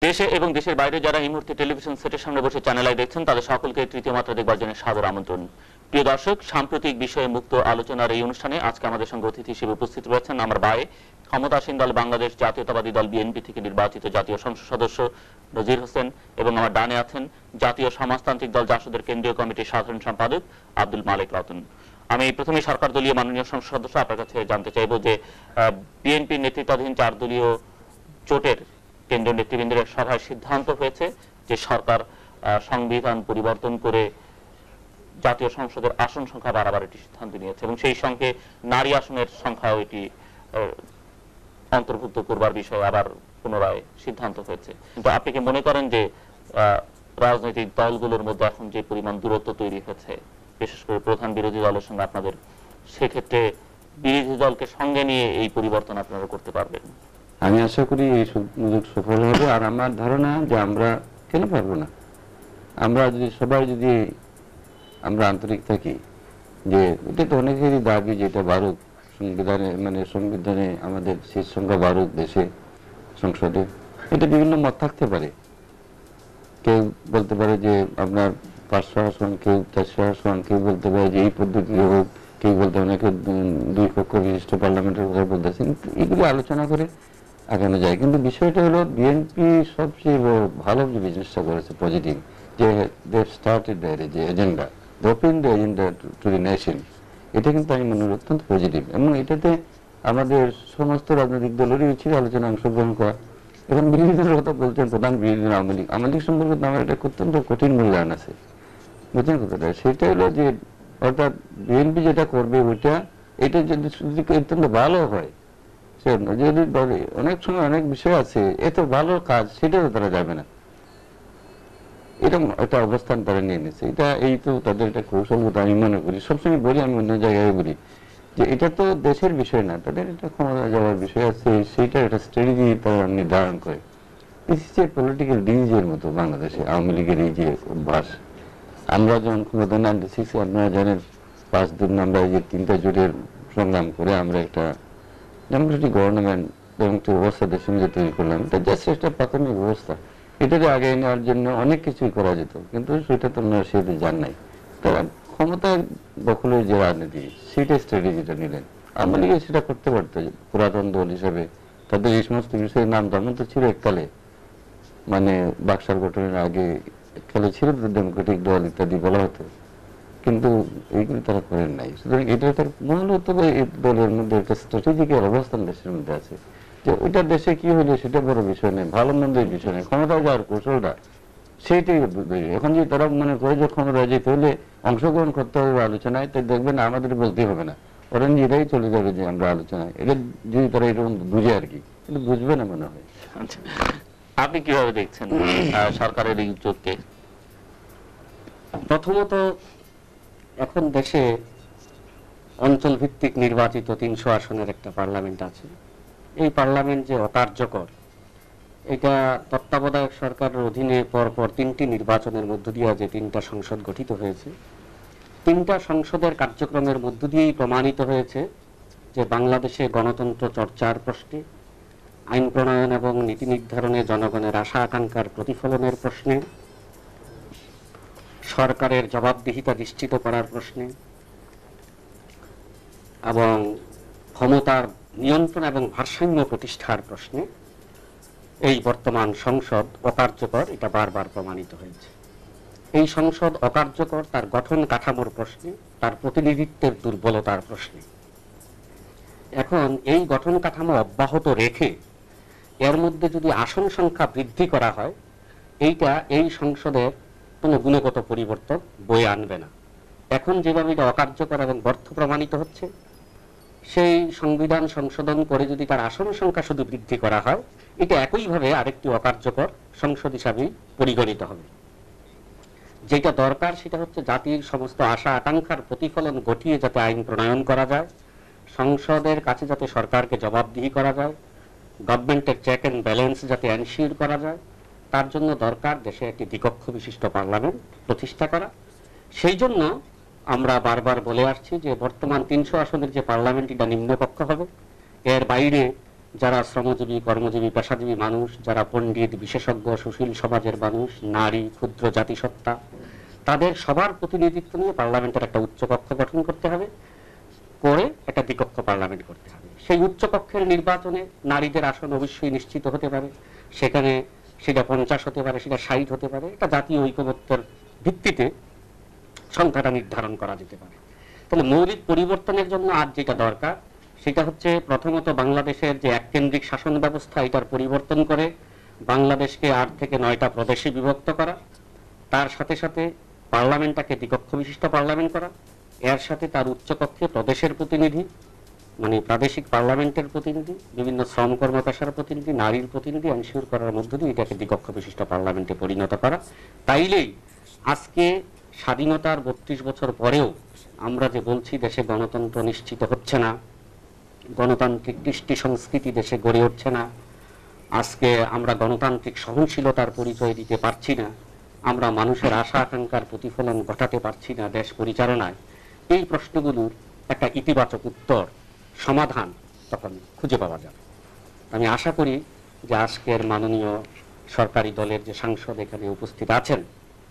দেশে এবং দেশের বাইরে যারা এই মুহূর্তে টেলিভিশন সেটের সামনে বসে চ্যানেল আই দেখছেন তাদের সকলকে তৃতীয় মাত্রা দেখবার জন্য সাদর আমন্ত্রণ। প্রিয় দর্শক, সাম্প্রতিক বিষয়ে মুক্ত আলোচনার এই অনুষ্ঠানে আজকে আমাদের সঙ্গে অতিথি হিসেবে উপস্থিত রয়েছেন আমার ভাই, ক্ষমতাসীন দল বাংলাদেশ জাতীয়তাবাদী দল বিএনপি থেকে নির্বাচিত জাতীয় সংসদ সদস্য নজির হোসেন, এবং আমার ডানে আছেন জাতীয় সমাজতান্ত্রিক দল জাসদের কেন্দ্রীয় কমিটির সাধারণ সম্পাদক আব্দুল মালেক রতন। আমি প্রথমে সরকার দলীয় মাননীয় সংসদ সদস্য আপনার কাছে জানতে চাইব যে বিএনপি নেতৃত্বাধীন 4 দলীয় জোটের কেন্দ্রীয় নেতৃবৃন্দের সভায় সিদ্ধান্ত হয়েছে যে সরকার সংবিধান পরিবর্তন করে জাতীয় সংসদের আসন সংখ্যা বাড়াবার একটি সিদ্ধান্ত নিয়েছে, এবং সেই সঙ্গে নারী আসনের সংখ্যাও এটি অন্তর্ভুক্ত করবার বিষয়ে আবার পুনরায় সিদ্ধান্ত হয়েছে। কিন্তু আপনি কি মনে করেন যে রাজনৈতিক দলগুলোর মধ্যে এখন যে পরিমাণ দূরত্ব তৈরি হয়েছে, বিশেষ করে প্রধান বিরোধী দলের সঙ্গে আপনাদের, সেক্ষেত্রে বিরোধী দলকে সঙ্গে নিয়ে এই পরিবর্তন আপনারা করতে পারবেন? আমি আশা করি এই সুযোগ সফল হবে। আর আমার ধারণা যে আমরা কেন পারবো না, আমরা যদি সবাই যদি আমরা আন্তরিক থাকি, যে এটা তো অনেকেরই দাবি যেটা বাড়ুক সংবিধানে, মানে সংবিধানে আমাদের সিট সংখ্যা বাড়ুক দেশে সংসদে। এটা বিভিন্ন মত থাকতে পারে, কেউ বলতে পারে যে আপনার 500 আসন, কেউ 400 আসন, কেউ বলতে পারে যে এই পদ্ধতি হোক, কেউ বলতে অনেকে 2 কক্ষ বিশিষ্ট পার্লামেন্টের কথা বলতেছেন। এগুলো আলোচনা করে আগানো যায়। কিন্তু বিষয়টা হলো বিএনপি সবচেয়ে ভালো যে বিজনেসটা করেছে পজিটিভ, যে দে স্টার্টেড যে agenda, open the agenda to the nation, এটা কিন্তু আমি মনে করি অত্যন্ত পজিটিভ। এবং এটাতে আমাদের সমস্ত রাজনৈতিক দলেরই উচিত আলোচনা অংশগ্রহণ করা। এখন বিরোধী দলের কথা বলছেন, প্রধান বিরোধী দল আওয়ামী লীগ। আওয়ামী লীগ সম্পর্কে আমার একটা অত্যন্ত কঠিন মূল্যায়ন আছে, বুঝলেন কথাটা? সেটা হলো যে অর্থাৎ বিএনপি যেটা করবে ওইটা, এটা যদি অত্যন্ত ভালো হয়, যদি অনেক সময় অনেক বিষয় আছে এত ভালো কাজ, সেটাও তারা যাবে না, এরকম একটা অবস্থান তারা নিয়ে নিচ্ছে। এটা এই তো তাদের একটা কৌশলগত আমি মনে করি। সবসময় বলি, আমি অন্য জায়গায় বলি যে এটা তো দেশের বিষয় না, তাদের একটা ক্ষমতা যাওয়ার বিষয় আছে, সেইটা একটা স্ট্র্যাটেজি তারা নির্ধারণ করে। পলিটিক্যাল ডিজিজের মতো বাংলাদেশে আওয়ামী লীগের এই যে অভ্যাস। আমরা যখন ক্ষমতা 96 আপনারা জানেন 5 দিন আমরা এই যে 3টা জোটের সংগ্রাম করে আমরা একটা ডেমোক্রেটিক গভর্নমেন্ট এবং একটি ব্যবস্থা দেশের মধ্যে তৈরি করলাম। এটা জাস্ট একটা প্রাথমিক ব্যবস্থা, এটাকে আগে নেওয়ার জন্য অনেক কিছুই করা যেত, কিন্তু সেটা তো সেটা জান নাই। তারা ক্ষমতা দখলের যে রাজনীতি, সেটা স্ট্র্যাটেজিটা নিলেন। আওয়ামী লীগে সেটা করতে পারতো পুরাতন দল হিসেবে, তাদের এই সমস্ত বিষয়ের নাম তেমন তো ছিল এককালে, মানে বাকশাল গঠনের আগে এককালে ছিল তো ডেমোক্রেটিক দল ইত্যাদি বলা হতো, কিন্তু এইগুলি তারা করেন নাই। সুতরাং এটা তার মূলত এই দলের মধ্যে একটা স্ট্র্যাটেজিক্যাল অবস্থান দেশের মধ্যে আছে, যে ওইটা দেশে কি হলো সেটা বড় বিষয় নেই, ভালো মন্দের বিষয় নেই, ক্ষমতা যাওয়ার কৌশলটা সেইটাই। এখন যে তারা মনে করে যে ক্ষমতা যেতে হলে অংশগ্রহণ করতে হবে আলোচনায়, তাই দেখবেন আমাদের বলতে হবে না, ওরা নিজেরাই চলে যাবে যে আমরা আলোচনায়। এটা যদি তারা এরকম বুঝে আর কি, কিন্তু বুঝবে না মনে হয়। আপনি কিভাবে দেখছেন সরকারের এই উদ্যোগকে? প্রথমত, এখন দেশে অঞ্চল ভিত্তিক নির্বাচিত 300 আসনের একটা পার্লামেন্ট আছে। এই পার্লামেন্ট যে অকার্যকর, এটা তত্ত্বাবধায়ক সরকারের অধীনে পরপর 3টি নির্বাচনের মধ্য দিয়ে যে 3টা সংসদ গঠিত হয়েছে, 3টা সংসদের কার্যক্রমের মধ্য দিয়েই প্রমাণিত হয়েছে যে বাংলাদেশে গণতন্ত্র চর্চার প্রশ্নে, আইন প্রণয়ন এবং নীতি নির্ধারণে জনগণের আশা আকাঙ্ক্ষার প্রতিফলনের প্রশ্নে, সরকারের জবাবদিহিতা নিশ্চিত করার প্রশ্নে এবং ক্ষমতার নিয়ন্ত্রণ এবং ভারসাম্য প্রতিষ্ঠার প্রশ্নে এই বর্তমান সংসদ অকার্যকর, এটা বারবার প্রমাণিত হয়েছে। এই সংসদ অকার্যকর তার গঠন কাঠামোর প্রশ্নে, তার প্রতিনিধিত্বের দুর্বলতার প্রশ্নে। এখন এই গঠন কাঠামো অব্যাহত রেখে এর মধ্যে যদি আসন সংখ্যা বৃদ্ধি করা হয়, এইটা এই সংসদের কোনো গুণগত পরিবর্তন বয়ে আনবে না। এখন যেভাবে এটা অকার্যকর এবং ব্যর্থ প্রমাণিত হচ্ছে, সেই সংবিধান সংশোধন করে যদি তার আসন সংখ্যা শুধু বৃদ্ধি করা হয়, এটা একইভাবে আরেকটি অকার্যকর সংসদ হিসাবেই পরিগণিত হবে। যেটা দরকার সেটা হচ্ছে জাতির সমস্ত আশা আকাঙ্ক্ষার প্রতিফলন ঘটিয়ে যাতে আইন প্রণয়ন করা যায়, সংসদের কাছে যাতে সরকারকে জবাবদিহি করা যায়, গভর্নমেন্টের চেক অ্যান্ড ব্যালেন্স যাতে এনশিওর করা যায়, তার জন্য দরকার দেশে একটি দ্বিকক্ষ বিশিষ্ট পার্লামেন্ট প্রতিষ্ঠা করা। সেই জন্য আমরা বারবার বলে আসছি যে বর্তমান 300 আসনের যে পার্লামেন্ট, এটা নিম্নকক্ষ হবে। এর বাইরে যারা শ্রমজীবী, কর্মজীবী, পেশাজীবী মানুষ, যারা পণ্ডিত, বিশেষজ্ঞ, সুশীল সমাজের মানুষ, নারী, ক্ষুদ্র জাতিসত্তা, তাদের সবার প্রতিনিধিত্ব নিয়ে পার্লামেন্টের একটা উচ্চকক্ষ গঠন করতে হবে, করে একটা দ্বিকক্ষ পার্লামেন্ট করতে হবে। সেই উচ্চকক্ষের নির্বাচনে নারীদের আসন অবশ্যই নিশ্চিত হতে পারে, সেখানে সেটা 50 হতে পারে, সেটা 60 হতে পারে, এটা জাতীয় ঐকমত্যের ভিত্তিতে সংখ্যাটা নির্ধারণ করা যেতে পারে। তাহলে মৌলিক পরিবর্তনের জন্য আজ যেটা দরকার সেটা হচ্ছে প্রথমত বাংলাদেশের যে এককেন্দ্রিক শাসন ব্যবস্থা, এটার পরিবর্তন করে বাংলাদেশকে 8 থেকে 9টা প্রদেশে বিভক্ত করা, তার সাথে সাথে পার্লামেন্টটাকে দ্বিকক্ষ বিশিষ্ট পার্লামেন্ট করা, এর সাথে তার উচ্চকক্ষে প্রদেশের প্রতিনিধি মানে প্রাদেশিক পার্লামেন্টের প্রতিনিধি, বিভিন্ন শ্রম কর্মপেশার প্রতিনিধি, নারীর প্রতিনিধি এনশিওর করার মধ্য দিয়ে এটাকে দ্বিকক্ষ বিশিষ্ট পার্লামেন্টে পরিণত করা। তাইলেই আজকে স্বাধীনতার 32 বছর পরেও আমরা যে বলছি দেশে গণতন্ত্র নিশ্চিত হচ্ছে না, গণতান্ত্রিক কৃষ্টি সংস্কৃতি দেশে গড়ে উঠছে না, আজকে আমরা গণতান্ত্রিক সহনশীলতার পরিচয় দিতে পারছি না, আমরা মানুষের আশা আকাঙ্ক্ষার প্রতিফলন ঘটাতে পারছি না দেশ পরিচালনায়, এই প্রশ্নগুলোর একটা ইতিবাচক উত্তর, সমাধান তখন খুঁজে পাওয়া যাবে। আমি আশা করি যে আজকের মাননীয় সরকারি দলের যে সাংসদ এখানে উপস্থিত আছেন,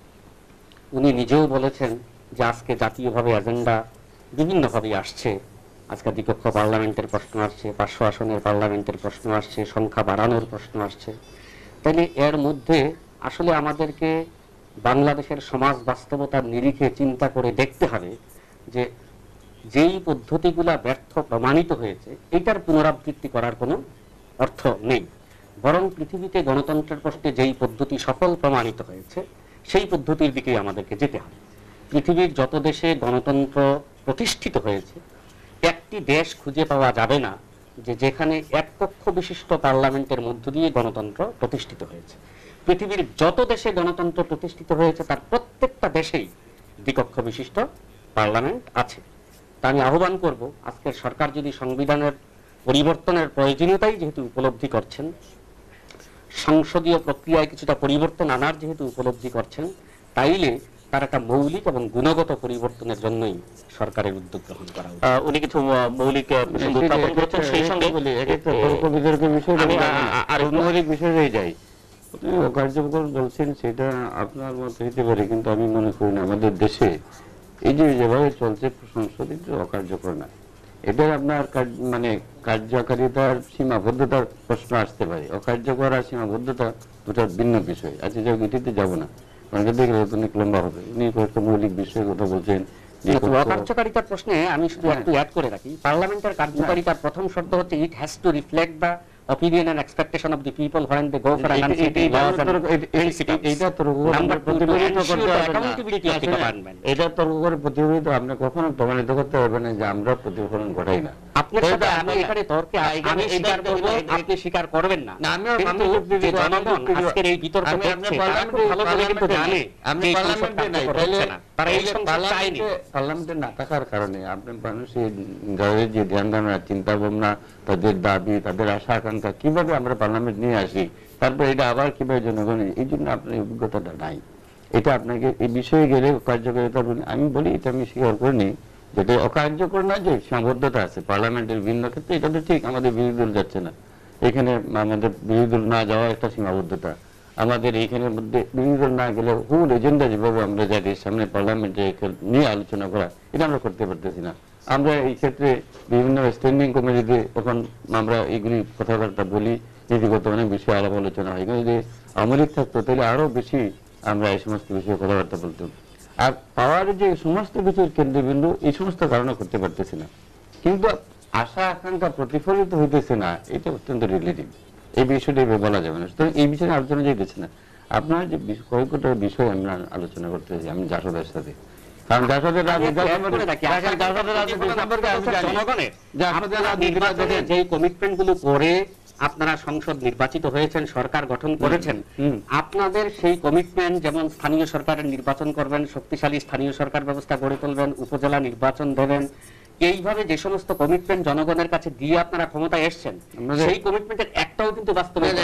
উনি নিজেও বলেছেন যে আজকে জাতীয়ভাবে এজেন্ডা বিভিন্নভাবে আসছে, আজকে দ্বিকক্ষ পার্লামেন্টের প্রশ্ন আসছে, 500 আসনের পার্লামেন্টের প্রশ্ন আসছে, সংখ্যা বাড়ানোর প্রশ্ন আসছে। তাহলে এর মধ্যে আসলে আমাদেরকে বাংলাদেশের সমাজ বাস্তবতার নিরিখে চিন্তা করে দেখতে হবে যে যেই পদ্ধতিগুলা ব্যর্থ প্রমাণিত হয়েছে এটার পুনরাবৃত্তি করার কোনো অর্থ নেই, বরং পৃথিবীতে গণতন্ত্রের প্রশ্নে যেই পদ্ধতি সফল প্রমাণিত হয়েছে সেই পদ্ধতির দিকেই আমাদেরকে যেতে হবে। পৃথিবীর যত দেশে গণতন্ত্র প্রতিষ্ঠিত হয়েছে একটি দেশ খুঁজে পাওয়া যাবে না যে যেখানে এক কক্ষ বিশিষ্ট পার্লামেন্টের মধ্য দিয়ে গণতন্ত্র প্রতিষ্ঠিত হয়েছে। পৃথিবীর যত দেশে গণতন্ত্র প্রতিষ্ঠিত হয়েছে তার প্রত্যেকটা দেশেই দ্বিকক্ষ বিশিষ্ট পার্লামেন্ট আছে। তা আমি আহ্বান করব, আজকের সরকার যদি সংবিধানের পরিবর্তনের প্রয়োজনীয়তাই যেহেতু উপলব্ধি করছেন, সংসদীয় প্রক্রিয়ায় কিছুটা পরিবর্তন আনার যেহেতু উপলব্ধি করছেন, তাইলে তার একটা মৌলিক এবং গুণগত পরিবর্তনের জন্যই সরকারের উদ্যোগ গ্রহণ করা উচিত। উনি কিছু মৌলিক প্রসঙ্গ উত্থাপন করেছেন, সেই সঙ্গে তর্ক বিতর্কের বিষয় আর মৌলিক বিষয়ে যাই। কার্যকর বলছেন সেটা আপনার মত হইতে পারে, কিন্তু আমি মনে করি না আমাদের দেশে এই যে যেভাবে চলছে সংসদ এটা অকার্যকর না। এটার আপনার মানে কার্যকারিতার সীমাবদ্ধতার প্রশ্ন আসতে পারে, অকার্যকর আর সীমাবদ্ধতা দুটা ভিন্ন বিষয় আছে, যে গতিতে যাব না কারণ অনেক লম্বা হবে। উনি কয়েকটা মৌলিক বিষয়ের কথা বলছেন। অকার্যকারিতার প্রশ্নে আমি শুধু একটু অ্যাড করে রাখি, পার্লামেন্টের কার্যকারিতার প্রথম শর্ত হচ্ছে it has to reflect the opinion and expectation of the people when they go for enunciating laws and principles. এটা তর্ক Number two, to ensure the accountability of the government. এটা তর্ক করে প্রতিফলিত আপনি কখনো প্রমাণিত করতে পারবেন না যে আমরা প্রতিফলন ঘটাই না। আপনার সাথে আমি এখানে তর্কে আমি স্বীকার করব, আপনি স্বীকার করবেন না। কিন্তু যে জনগণ আজকের এই বিতর্ক করছে তারা খুব ভালো করে কিন্তু জানে আমি পার্লামেন্টে নাই, তারা এই সংসদ চায়নি। পার্লামেন্টে না থাকার কারণে আপনি মানুষের যাদের যে ধ্যান ধারণা, চিন্তা ভাবনা, তাদের দাবি, তাদের আশা আকাঙ্ক্ষা কিভাবে আমরা পার্লামেন্ট নিয়ে আসি, তারপর এটা আবার কিভাবে জনগণ, এই জন্য আপনার অভিজ্ঞতাটা নাই। এটা আপনাকে এই বিষয়ে গেলে কার্যকারিতা আমি বলি, এটা আমি স্বীকার করিনি যেটা অকার্যকর না, যে সীমাবদ্ধতা আছে পার্লামেন্টের বিভিন্ন ক্ষেত্রে, এটা তো ঠিক। আমাদের বিরোধী দল যাচ্ছে না, এখানে আমাদের বিরোধী দল না যাওয়া একটা সীমাবদ্ধতা। আমাদের এইখানের মধ্যে বিরোধী দল না গেলে হুল এজেন্ডা যেভাবে আমরা জাতির সামনে পার্লামেন্টে নিয়ে আলোচনা করা, এটা আমরা করতে পারতেছি না। আমরা এই ক্ষেত্রে বিভিন্ন স্ট্যান্ডিং কমিটিতে এখন আমরা এইগুলি কথাবার্তা বলি, নীতিগত অনেক বিষয়ে আলাপ আলোচনা হয়। এখানে যদি আওয়ামী লীগ থাকতো তাহলে আরো বেশি আমরা এই সমস্ত বিষয়ে কথাবার্তা বলতাম। আর পাওয়ার যে সমস্ত কিছুর কেন্দ্রবিন্দু এই সমস্ত কারণে করতে পারতেছি না, কিন্তু আশা আকাঙ্ক্ষা প্রতিফলিত হইতেছে না, এটা অত্যন্ত রিলেটিভ। এই বিষয়টা বলা যাবে না, সুতরাং এই বিষয়ে আলোচনা যাইতেছে না। আপনার যে কয়েকটা বিষয় আমরা আলোচনা করতেছি আমি জাসদের সাথে, কারণ জাসদের যে কমিটমেন্ট গুলো করে আপনারা সংসদ নির্বাচিত হয়েছেন, সরকার গঠন করেছেন, আপনাদের সেই কমিটমেন্ট যেমন স্থানীয় সরকারের নির্বাচন করবেন, শক্তিশালী স্থানীয় সরকার ব্যবস্থা গড়ে তুলবেন, উপজেলা নির্বাচন দেবেন, এইভাবে যে সমস্ত কমিটমেন্ট জনগণের কাছে দিয়ে আপনারা ক্ষমতায় এসছেন, সেই কমিটমেন্টের একটাও কিন্তু বাস্তবায়ন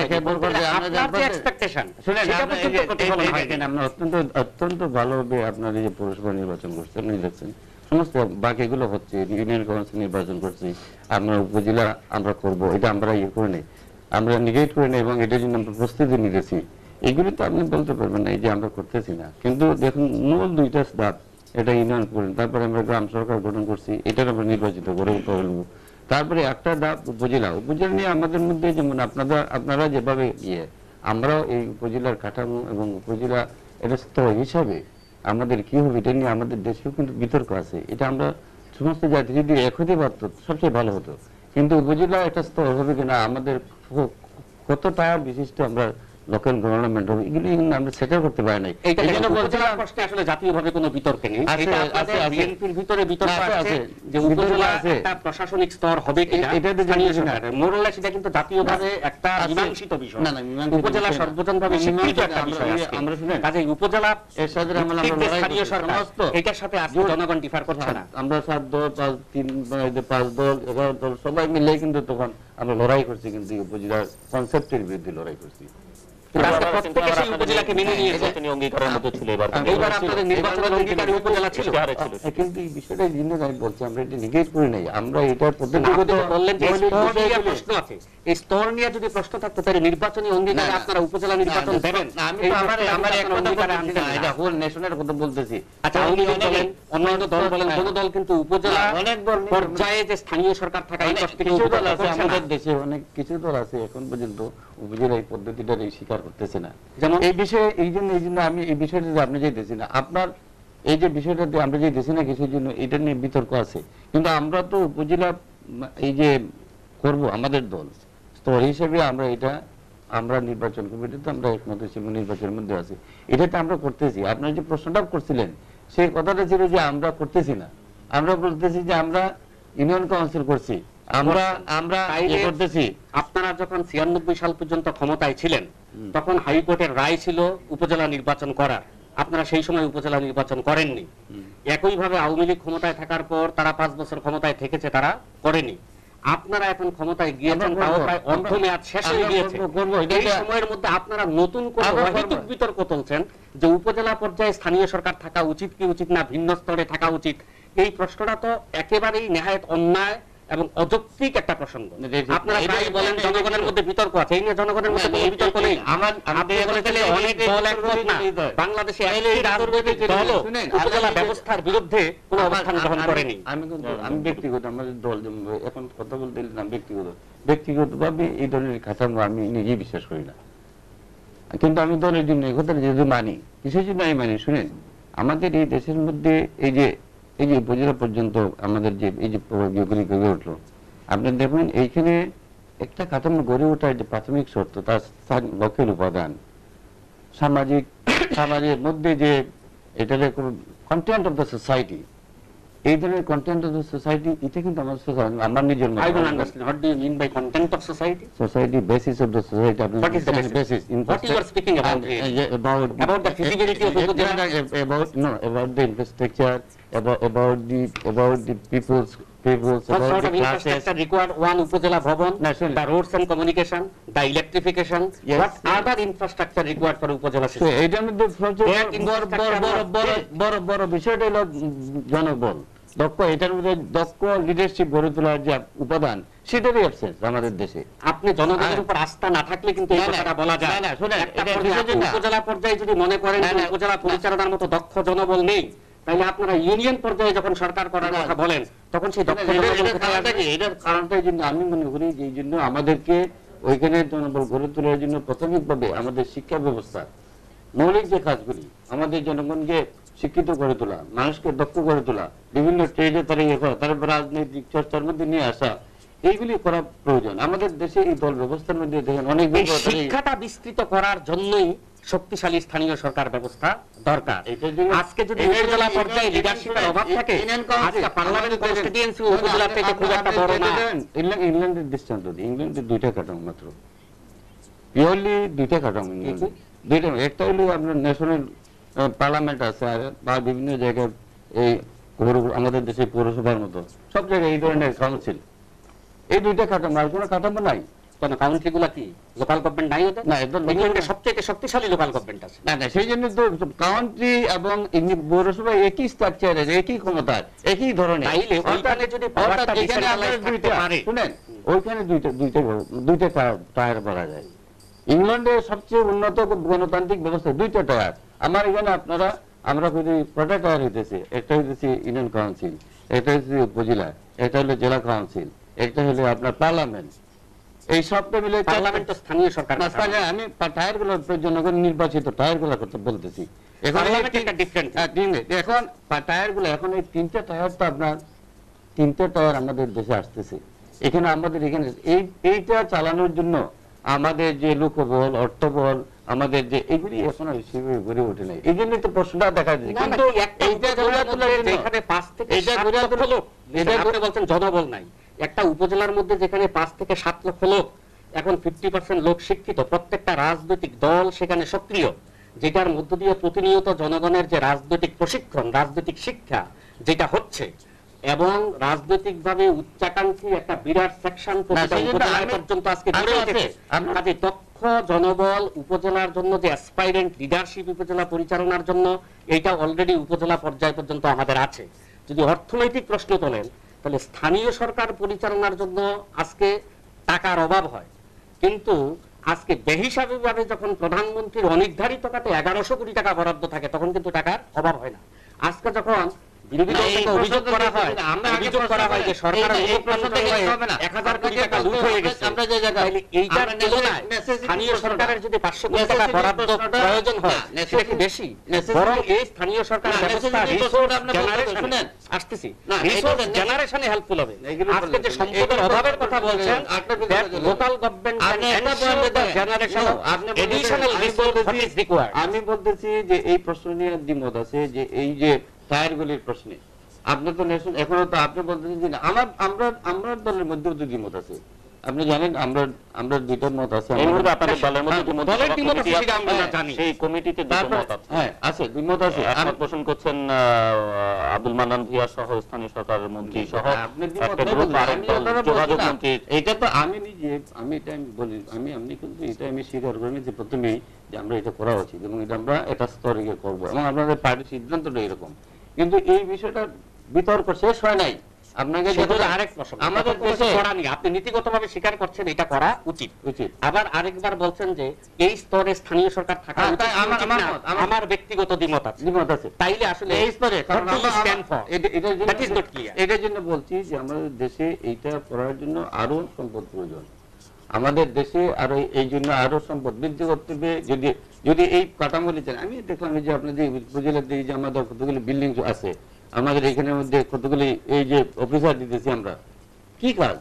অত্যন্ত ভালোভাবে আপনার এই যে পৌরসভা নির্বাচন করছেন, দেখছেন সমস্ত বাকিগুলো হচ্ছে, ইউনিয়ন কাউন্সিল নির্বাচন করছি, আমরা উপজেলা আমরা করব, এটা আমরা ইয়ে করে নেই, আমরা নিগেট করে নেই এবং এটার জন্য আমরা প্রস্তুতি নিতেছি। এগুলি তো আপনি বলতে পারবেন না এই যে আমরা করতেছি না। কিন্তু দেখুন মূল দুইটা ধাপ, এটা ইউনিয়ন করেন, তারপরে আমরা গ্রাম সরকার গঠন করছি, এটার আমরা নির্বাচিত করে ফেলবো। তারপরে একটা ধাপ উপজেলা। উপজেলা নিয়ে আমাদের মধ্যে যেমন আপনারা যেভাবে আমরাও এই উপজেলার কাঠামো এবং উপজেলা এটা স্তর হিসাবে আমাদের কি হবে এটা নিয়ে আমাদের দেশেও কিন্তু বিতর্ক আছে। এটা আমরা সমস্ত জাতি যদি এক হতে পারত সবচেয়ে ভালো হতো। কিন্তু উপজেলা একটা স্তর হবে কিনা, আমাদের কতটা বিশিষ্ট আমরা লোকাল গভর্নমেন্ট হবে, এগুলি আমরা সেটেল করতে পারি নাই। এইটা উপজেলা প্রশ্নে আসলে জাতীয়ভাবে কোনো বিতর্ক নেই। এটা আপনাদের বিএনপির ভিতরে বিতর্ক আছে যে উপজেলা একটা প্রশাসনিক স্তর হবে কিনা, স্থানীয় সরকার মোরলে সেটা কিন্তু জাতীয়ভাবে একটা মীমাংসিত বিষয়। না, উপজেলা সর্বজনভাবে স্বীকৃত একটা বিষয়। আমরা শুনেন কাজে উপজেলা এর সাথে আমরা স্থানীয় সরকার এটার সাথে আজকে জনগণ ডিফার করছে না। আমরা 7 দল 5 দল 11 দল সবাই মিলে কিন্তু তখন আমরা লড়াই করছি, কিন্তু উপজেলার কনসেপ্টের বিরুদ্ধে লড়াই করছি। উপজেলাকে মেনে নিয়েছে, অঙ্গীকারের মধ্যে ছিল। এবার আপনাদের নির্বাচনের অঙ্গীকারী উপজেলা ছিল। কিন্তু এই বিষয়টা জন্য আমি বলছি আমরা এটা নিগেট করি নাই, আমরা এটা পদ্ধতিগত বললেন যে স্তর নিয়ে প্রশ্ন আছে। এই স্তর নিয়ে যদি প্রশ্ন থাকতো তাহলে নির্বাচনী অঙ্গীকারে আপনারা উপজেলা নির্বাচন দেবেন। আমি তো আমার এক কথা বলছি না, এটা হোল নেশনের কথা বলতেছি। আচ্ছা, আওয়ামী লীগ বলেন, অন্যান্য দল বলেন, কোন দল কিন্তু উপজেলা পর্যায়ে যে স্থানীয় সরকার থাকা এই প্রশ্নটি আমাদের দেশে অনেক কিছু দল আছে এখন পর্যন্ত উপজেলা এই পদ্ধতিটা স্বীকার করতেছে না। যেমন এই বিষয়ে এই জন্য আমি এই বিষয়টা আপনি যেতেছি না, আপনার এই যে বিষয়টাতে আমরা যেতেছি না কিছুর জন্য এটা নিয়ে বিতর্ক আছে। কিন্তু আমরা তো উপজেলা এই যে করব আমাদের দল স্তর হিসেবে আমরা নির্বাচন কমিটিতে আমরা একমত হিসেবে নির্বাচনের মধ্যে আছি, এটাতে আমরা করতেছি। আপনার যে প্রশ্নটা করছিলেন সেই কথাটা ছিল যে আমরা করতেছি না, আমরা বলতেছি যে আমরা ইউনিয়ন কাউন্সিল করছি, আমরা করতেছি। আপনারা যখন 96 সাল পর্যন্ত ক্ষমতায় ছিলেন তখন হাইকোর্টের রায় ছিল উপজেলা নির্বাচন করার, আপনারা সেই সময় উপজেলা নির্বাচন করেননি। একইভাবে আওয়ামী লীগ ক্ষমতায় থাকার পর তারা 5 বছর ক্ষমতায় থেকেছে, তারা করেনি। আপনারা এখন ক্ষমতায় গিয়েছেন, তাও প্রায় অর্ধমেয়াদ শেষ হয়ে গিয়েছে। এই সময়ের মধ্যে আপনারা নতুন করে অহেতুক বিতর্ক তুলছেন যে উপজেলা পর্যায়ে স্থানীয় সরকার থাকা উচিত কি উচিত না, ভিন্ন স্তরে থাকা উচিত। এই প্রশ্নটা তো একেবারেই নেহায়েত অন্যায় এবং অযৌক্তিক একটা প্রসঙ্গ। আপনারা প্রায় বলেন জনগণের মধ্যে বিতর্ক আছে, এই নিয়ে জনগণের মধ্যে কোনো বিতর্ক নেই। আপনি বলেছেন অনেক দল একমত না, বাংলাদেশে একটি রাজনৈতিক দলও উপজেলা ব্যবস্থার বিরুদ্ধে কোনো অবস্থান গ্রহণ করেনি। আমি ব্যক্তিগত আমাদের দল এখন কথা বলতে না, ব্যক্তিগতভাবে এই ধরনের কাঠামো আমি নিজেই বিশ্বাস করি না। কিন্তু আমি দলের জন্য এই কথা যেহেতু মানি, কিসের জন্য আমি মানি শুনেন, আমাদের এই দেশের মধ্যে এই যে উপজেলা পর্যন্ত আমাদের যে এই যে ইয়েগুলি গড়ে উঠলো, আপনি দেখবেন এইখানে একটা কাঠামো গড়ে ওঠার যে প্রাথমিক শর্ত তার লক্ষ্যের উপাদান সমাজের মধ্যে যে এটার কন্টেন্ট অফ দ্য সোসাইটি, এই ধরনের কন্টেন্ট অফ দ্য সোসাইটি, এটা কিন্তু আমার নিজের society basis of the society. about the infrastructure, about the people's What sort of infrastructure required? One Upazila Bhavan, the roads and communication, the electrification. Yes. What other infrastructure required for Upazila system? এটার মধ্যে বড় বিষয়টা হলো জনবল দক্ষ, এটার মধ্যে দক্ষ লিডারশিপ গড়ে তোলার যে উপাদান সেটারই অ্যাবসেন্স আমাদের দেশে। আপনি জনগণের উপর আস্থা না থাকলে কিন্তু এই কথাটা বলা যায় না। উপজেলা পর্যায়ে যদি মনে করেন উপজেলা পরিচালনার মতো দক্ষ জনবল নেই, তাহলে আপনারা ইউনিয়ন পর্যায়ে যখন সরকার করার কথা বলেন তখন সেই দক্ষ এটার কারণটা এই জন্য আমি মনে করি যে এই জন্য আমাদেরকে ওইখানে জনবল গড়ে তোলার জন্য প্রাথমিকভাবে আমাদের শিক্ষা ব্যবস্থা মৌলিক যে কাজগুলি, আমাদের জনগণকে শিক্ষিত করে তোলা, মানুষকে দক্ষ করে তোলা, বিভিন্ন ট্রেডে তারা ইয়ে করা, তারপর রাজনৈতিক চর্চার মধ্যে নিয়ে আসা, এইগুলি করা প্রয়োজন। আমাদের দেশে এই দল ব্যবস্থার মধ্যে দেখেন অনেক শিক্ষাটা বিস্তৃত করার জন্যই শক্তিশালী স্থানীয় সরকার ব্যবস্থা দরকার। আজকে যদি উপজেলা পর্যায়ে লিডারশিপের অভাব থাকে, আজকে পার্লামেন্ট কনস্টিটিউয়েন্সি উপজেলা থেকে খুব একটা বড় না। ইংল্যান্ডের দৃষ্টান্ত দিই, ইংল্যান্ডের 2টা কাঠামো মাত্র, পিওরলি 2টা কাঠামো ইংল্যান্ডে, 2টা। একটা হলো আপনার ন্যাশনাল পার্লামেন্ট আছে, আর বা বিভিন্ন জায়গায় এই আমাদের দেশে পৌরসভার মতো সব জায়গায় এই ধরনের কাউন্সিল, এই 2টা কাঠামো, আর কোনো কাঠামো নাই। কেন কাউন্ট্রিগুলো কি লোকাল গভর্নমেন্ট নাই ওদের? না, এদের local ইংল্যান্ডে সবচেয়ে শক্তিশালী লোকাল গভর্নমেন্ট আছে। না না, সেই জন্য তো কাউন্ট্রি এবং পৌরসভা একই স্ট্রাকচারের, একই ক্ষমতার, একই ধরনের। তাইলে ওইখানে যদি অর্থাৎ powerটা এখানে আপনার decentralized থাকতে দুইটা, পারে। শুনেন, ওইখানে দুইটা টায়ার করা যায়। ইংল্যান্ডের সবচেয়ে উন্নত গণতান্ত্রিক ব্যবস্থা দুইটা টায়ার। আমার এখানে আমরা যদি কটা টায়ার হইতেছে, একটা হইতেছে ইউনিয়ন কাউন্সিল, একটা হচ্ছে উপজেলা, একটা হলো জেলা কাউন্সিল, একটা হলো আপনার পার্লামেন্ট। এই সবটা মিলে পার্লামেন্ট তো স্থানীয় সরকার। না, আমি টায়ার গুলো জনগণ নির্বাচিত টায়ার গুলো করতে বলতেছি। এখন পার্লামেন্ট একটা ডিফারেন্ট। এখন টায়ার গুলো, এখন এই তিনটা টায়ার তো আপনার তিনটা টায়ার আমাদের দেশে আসতেছে। এখানে আমাদের এখানে এইটা চালানোর জন্য আমাদের যে লোকবল, অর্থবল, আমাদের যে এগুলি এখনো সেভাবে গড়ে ওঠে নাই। এই জন্যই তো প্রশ্নটা দেখা যায়। কিন্তু এইটা গড়ে তোলার জন্য যেখানে 5 থেকে এটা 7 গড়ে লক্ষ তোলা- লোক, এটা করে বলছেন জনবল নাই, একটা উপজেলার মধ্যে যেখানে 5 থেকে 7 লক্ষ লোক, এখন 50% লোক শিক্ষিত, প্রত্যেকটা রাজনৈতিক দল সেখানে সক্রিয়, যেটার মধ্য দিয়ে প্রতিনিয়ত জনগণের যে রাজনৈতিক প্রশিক্ষণ, রাজনৈতিক শিক্ষা যেটা হচ্ছে, এবং রাজনৈতিকভাবে উচ্চাকাঙ্ক্ষী একটা বিরাট সেকশন প্রতিটা সেই জন্য উপজেলা আমি- পর্যন্ত আজকে আমি গড়ে আছে, উঠেছে। আমি- কাজে দক্ষ জনবল উপজেলার জন্য যে অ্যাসপাইরেন্ট লিডারশিপ উপজেলা পরিচালনার জন্য, এইটা অলরেডি উপজেলা পর্যায় পর্যন্ত আমাদের আছে। যদি অর্থনৈতিক প্রশ্ন তোলেন, তাহলে স্থানীয় সরকার পরিচালনার জন্য আজকে টাকার অভাব হয়, কিন্তু আজকে বেহিসাবি ভাবে যখন প্রধানমন্ত্রীর অনির্ধারিত খাতে 1100 কোটি টাকা বরাদ্দ থাকে, তখন কিন্তু টাকার অভাব হয় না। আজকে যখন বিরোধী দল থেকে অভিযোগ করা হয়, যে সরকারের এই প্রশ্ন থেকে হবে না। 1000 কোটি টাকা লুট হয়ে গেছে, আমরা যে জায়গায় তাহলে এইটার আমরা তুলনায় necessity স্থানীয় প্রশ্নটা- সরকারের যদি 500 কোটি টাকা necessity বরাদ্দ প্রশ্নটা- প্রয়োজন হয়, না, সেটা কি বেশি? বরং এই স্থানীয় সরকার না, ব্যবস্থা necessity রিসোর্স প্রশ্নটা আপনি বলতে জেনারেশন, শুনেন। আসতেছি, না, রিসোর্স এইটা- জেনারেশনে হেল্পফুল হবে। এইগুলো আজকে যে বললেন, সম্পদের এইগুলো অভাবের বললেন, কথা বলছেন, আরেকটা কথা that বললেন। local government can আপনি একটা ensure বললেন, the generation of আপনি বললেন, additional আমি resource বলতেছি- that is required. আমি বলতেছি যে এই প্রশ্ন নিয়ে দ্বিমত আছে, যে এই যে টায়ারগুলির প্রশ্নে আপনি তো এখনো তো আপনি বলতেছেন যে না, আমরা দলের মধ্যেও তো দ্বিমত আছে। আপনি জানেন আমরা দুইটার মত আছে। এই মুহূর্তে আপনাদের দলের মধ্যে দ্বিমত দলের সভা দ্বিমত কমিটি আছে, সেটা আমরা আছে, জানি। সেই কমিটিতে দুটো তারপর- মত আছে। হ্যাঁ, আছে, দ্বিমত আছে। একমত পোষণ করছেন আব্দুল মান্নান ভূঁইয়া সহ স্থানীয় সরকারের মন্ত্রী সহ আপনি দ্বিমত একটা বললেন, গ্রুপ, আরেক আমি দল আপনারা যোগাযোগ বলছি না। মন্ত্রী। এটা তো আমি নিজে, এটা আমি বলি, আমি কিন্তু এটা আমি স্বীকার করি যে প্রথমেই যে আমরা এটা করা উচিত, এবং এটা আমরা এটা স্তরে গিয়ে করবো, এবং আপনাদের পার্টির সিদ্ধান্তটা এরকম। কিন্তু এই বিষয়টা বিতর্ক শেষ হয় নাই। আপনাকে সেটা যখন- আরেক প্রশ্ন, আমাদের দেশে করা নেই, আপনি নীতিগতভাবে স্বীকার করছেন এটা করা উচিত। উচিত। আবার আরেকবার বলছেন যে এই স্তরে স্থানীয় সরকার থাকা হ্যাঁ, উচিত তাই আমার- উচিত আমার না। মত, আমার- আমার ব্যক্তিগত দ্বিমত আছে। দ্বিমত আছে তাইলে আসলে এই স্তরে, কারণ what do you আমরা- stand for? এটার জন্য- That is not clear. এটার জন্য বলছি যে আমাদের দেশে এইটা করার জন্য আরো সম্পদ প্রয়োজন। আমাদের দেশে আরো এই জন্য আরো সম্পদ বৃদ্ধি করতে হবে। যদি এই কাঠামোলি চান, আমি দেখলাম এই যে আপনাদের উপজেলার দিকে যে আমাদের কতগুলি বিল্ডিং আছে, আমাদের এখানের মধ্যে কতগুলি এই যে অফিসার দিতেছি আমরা, কি কাজ?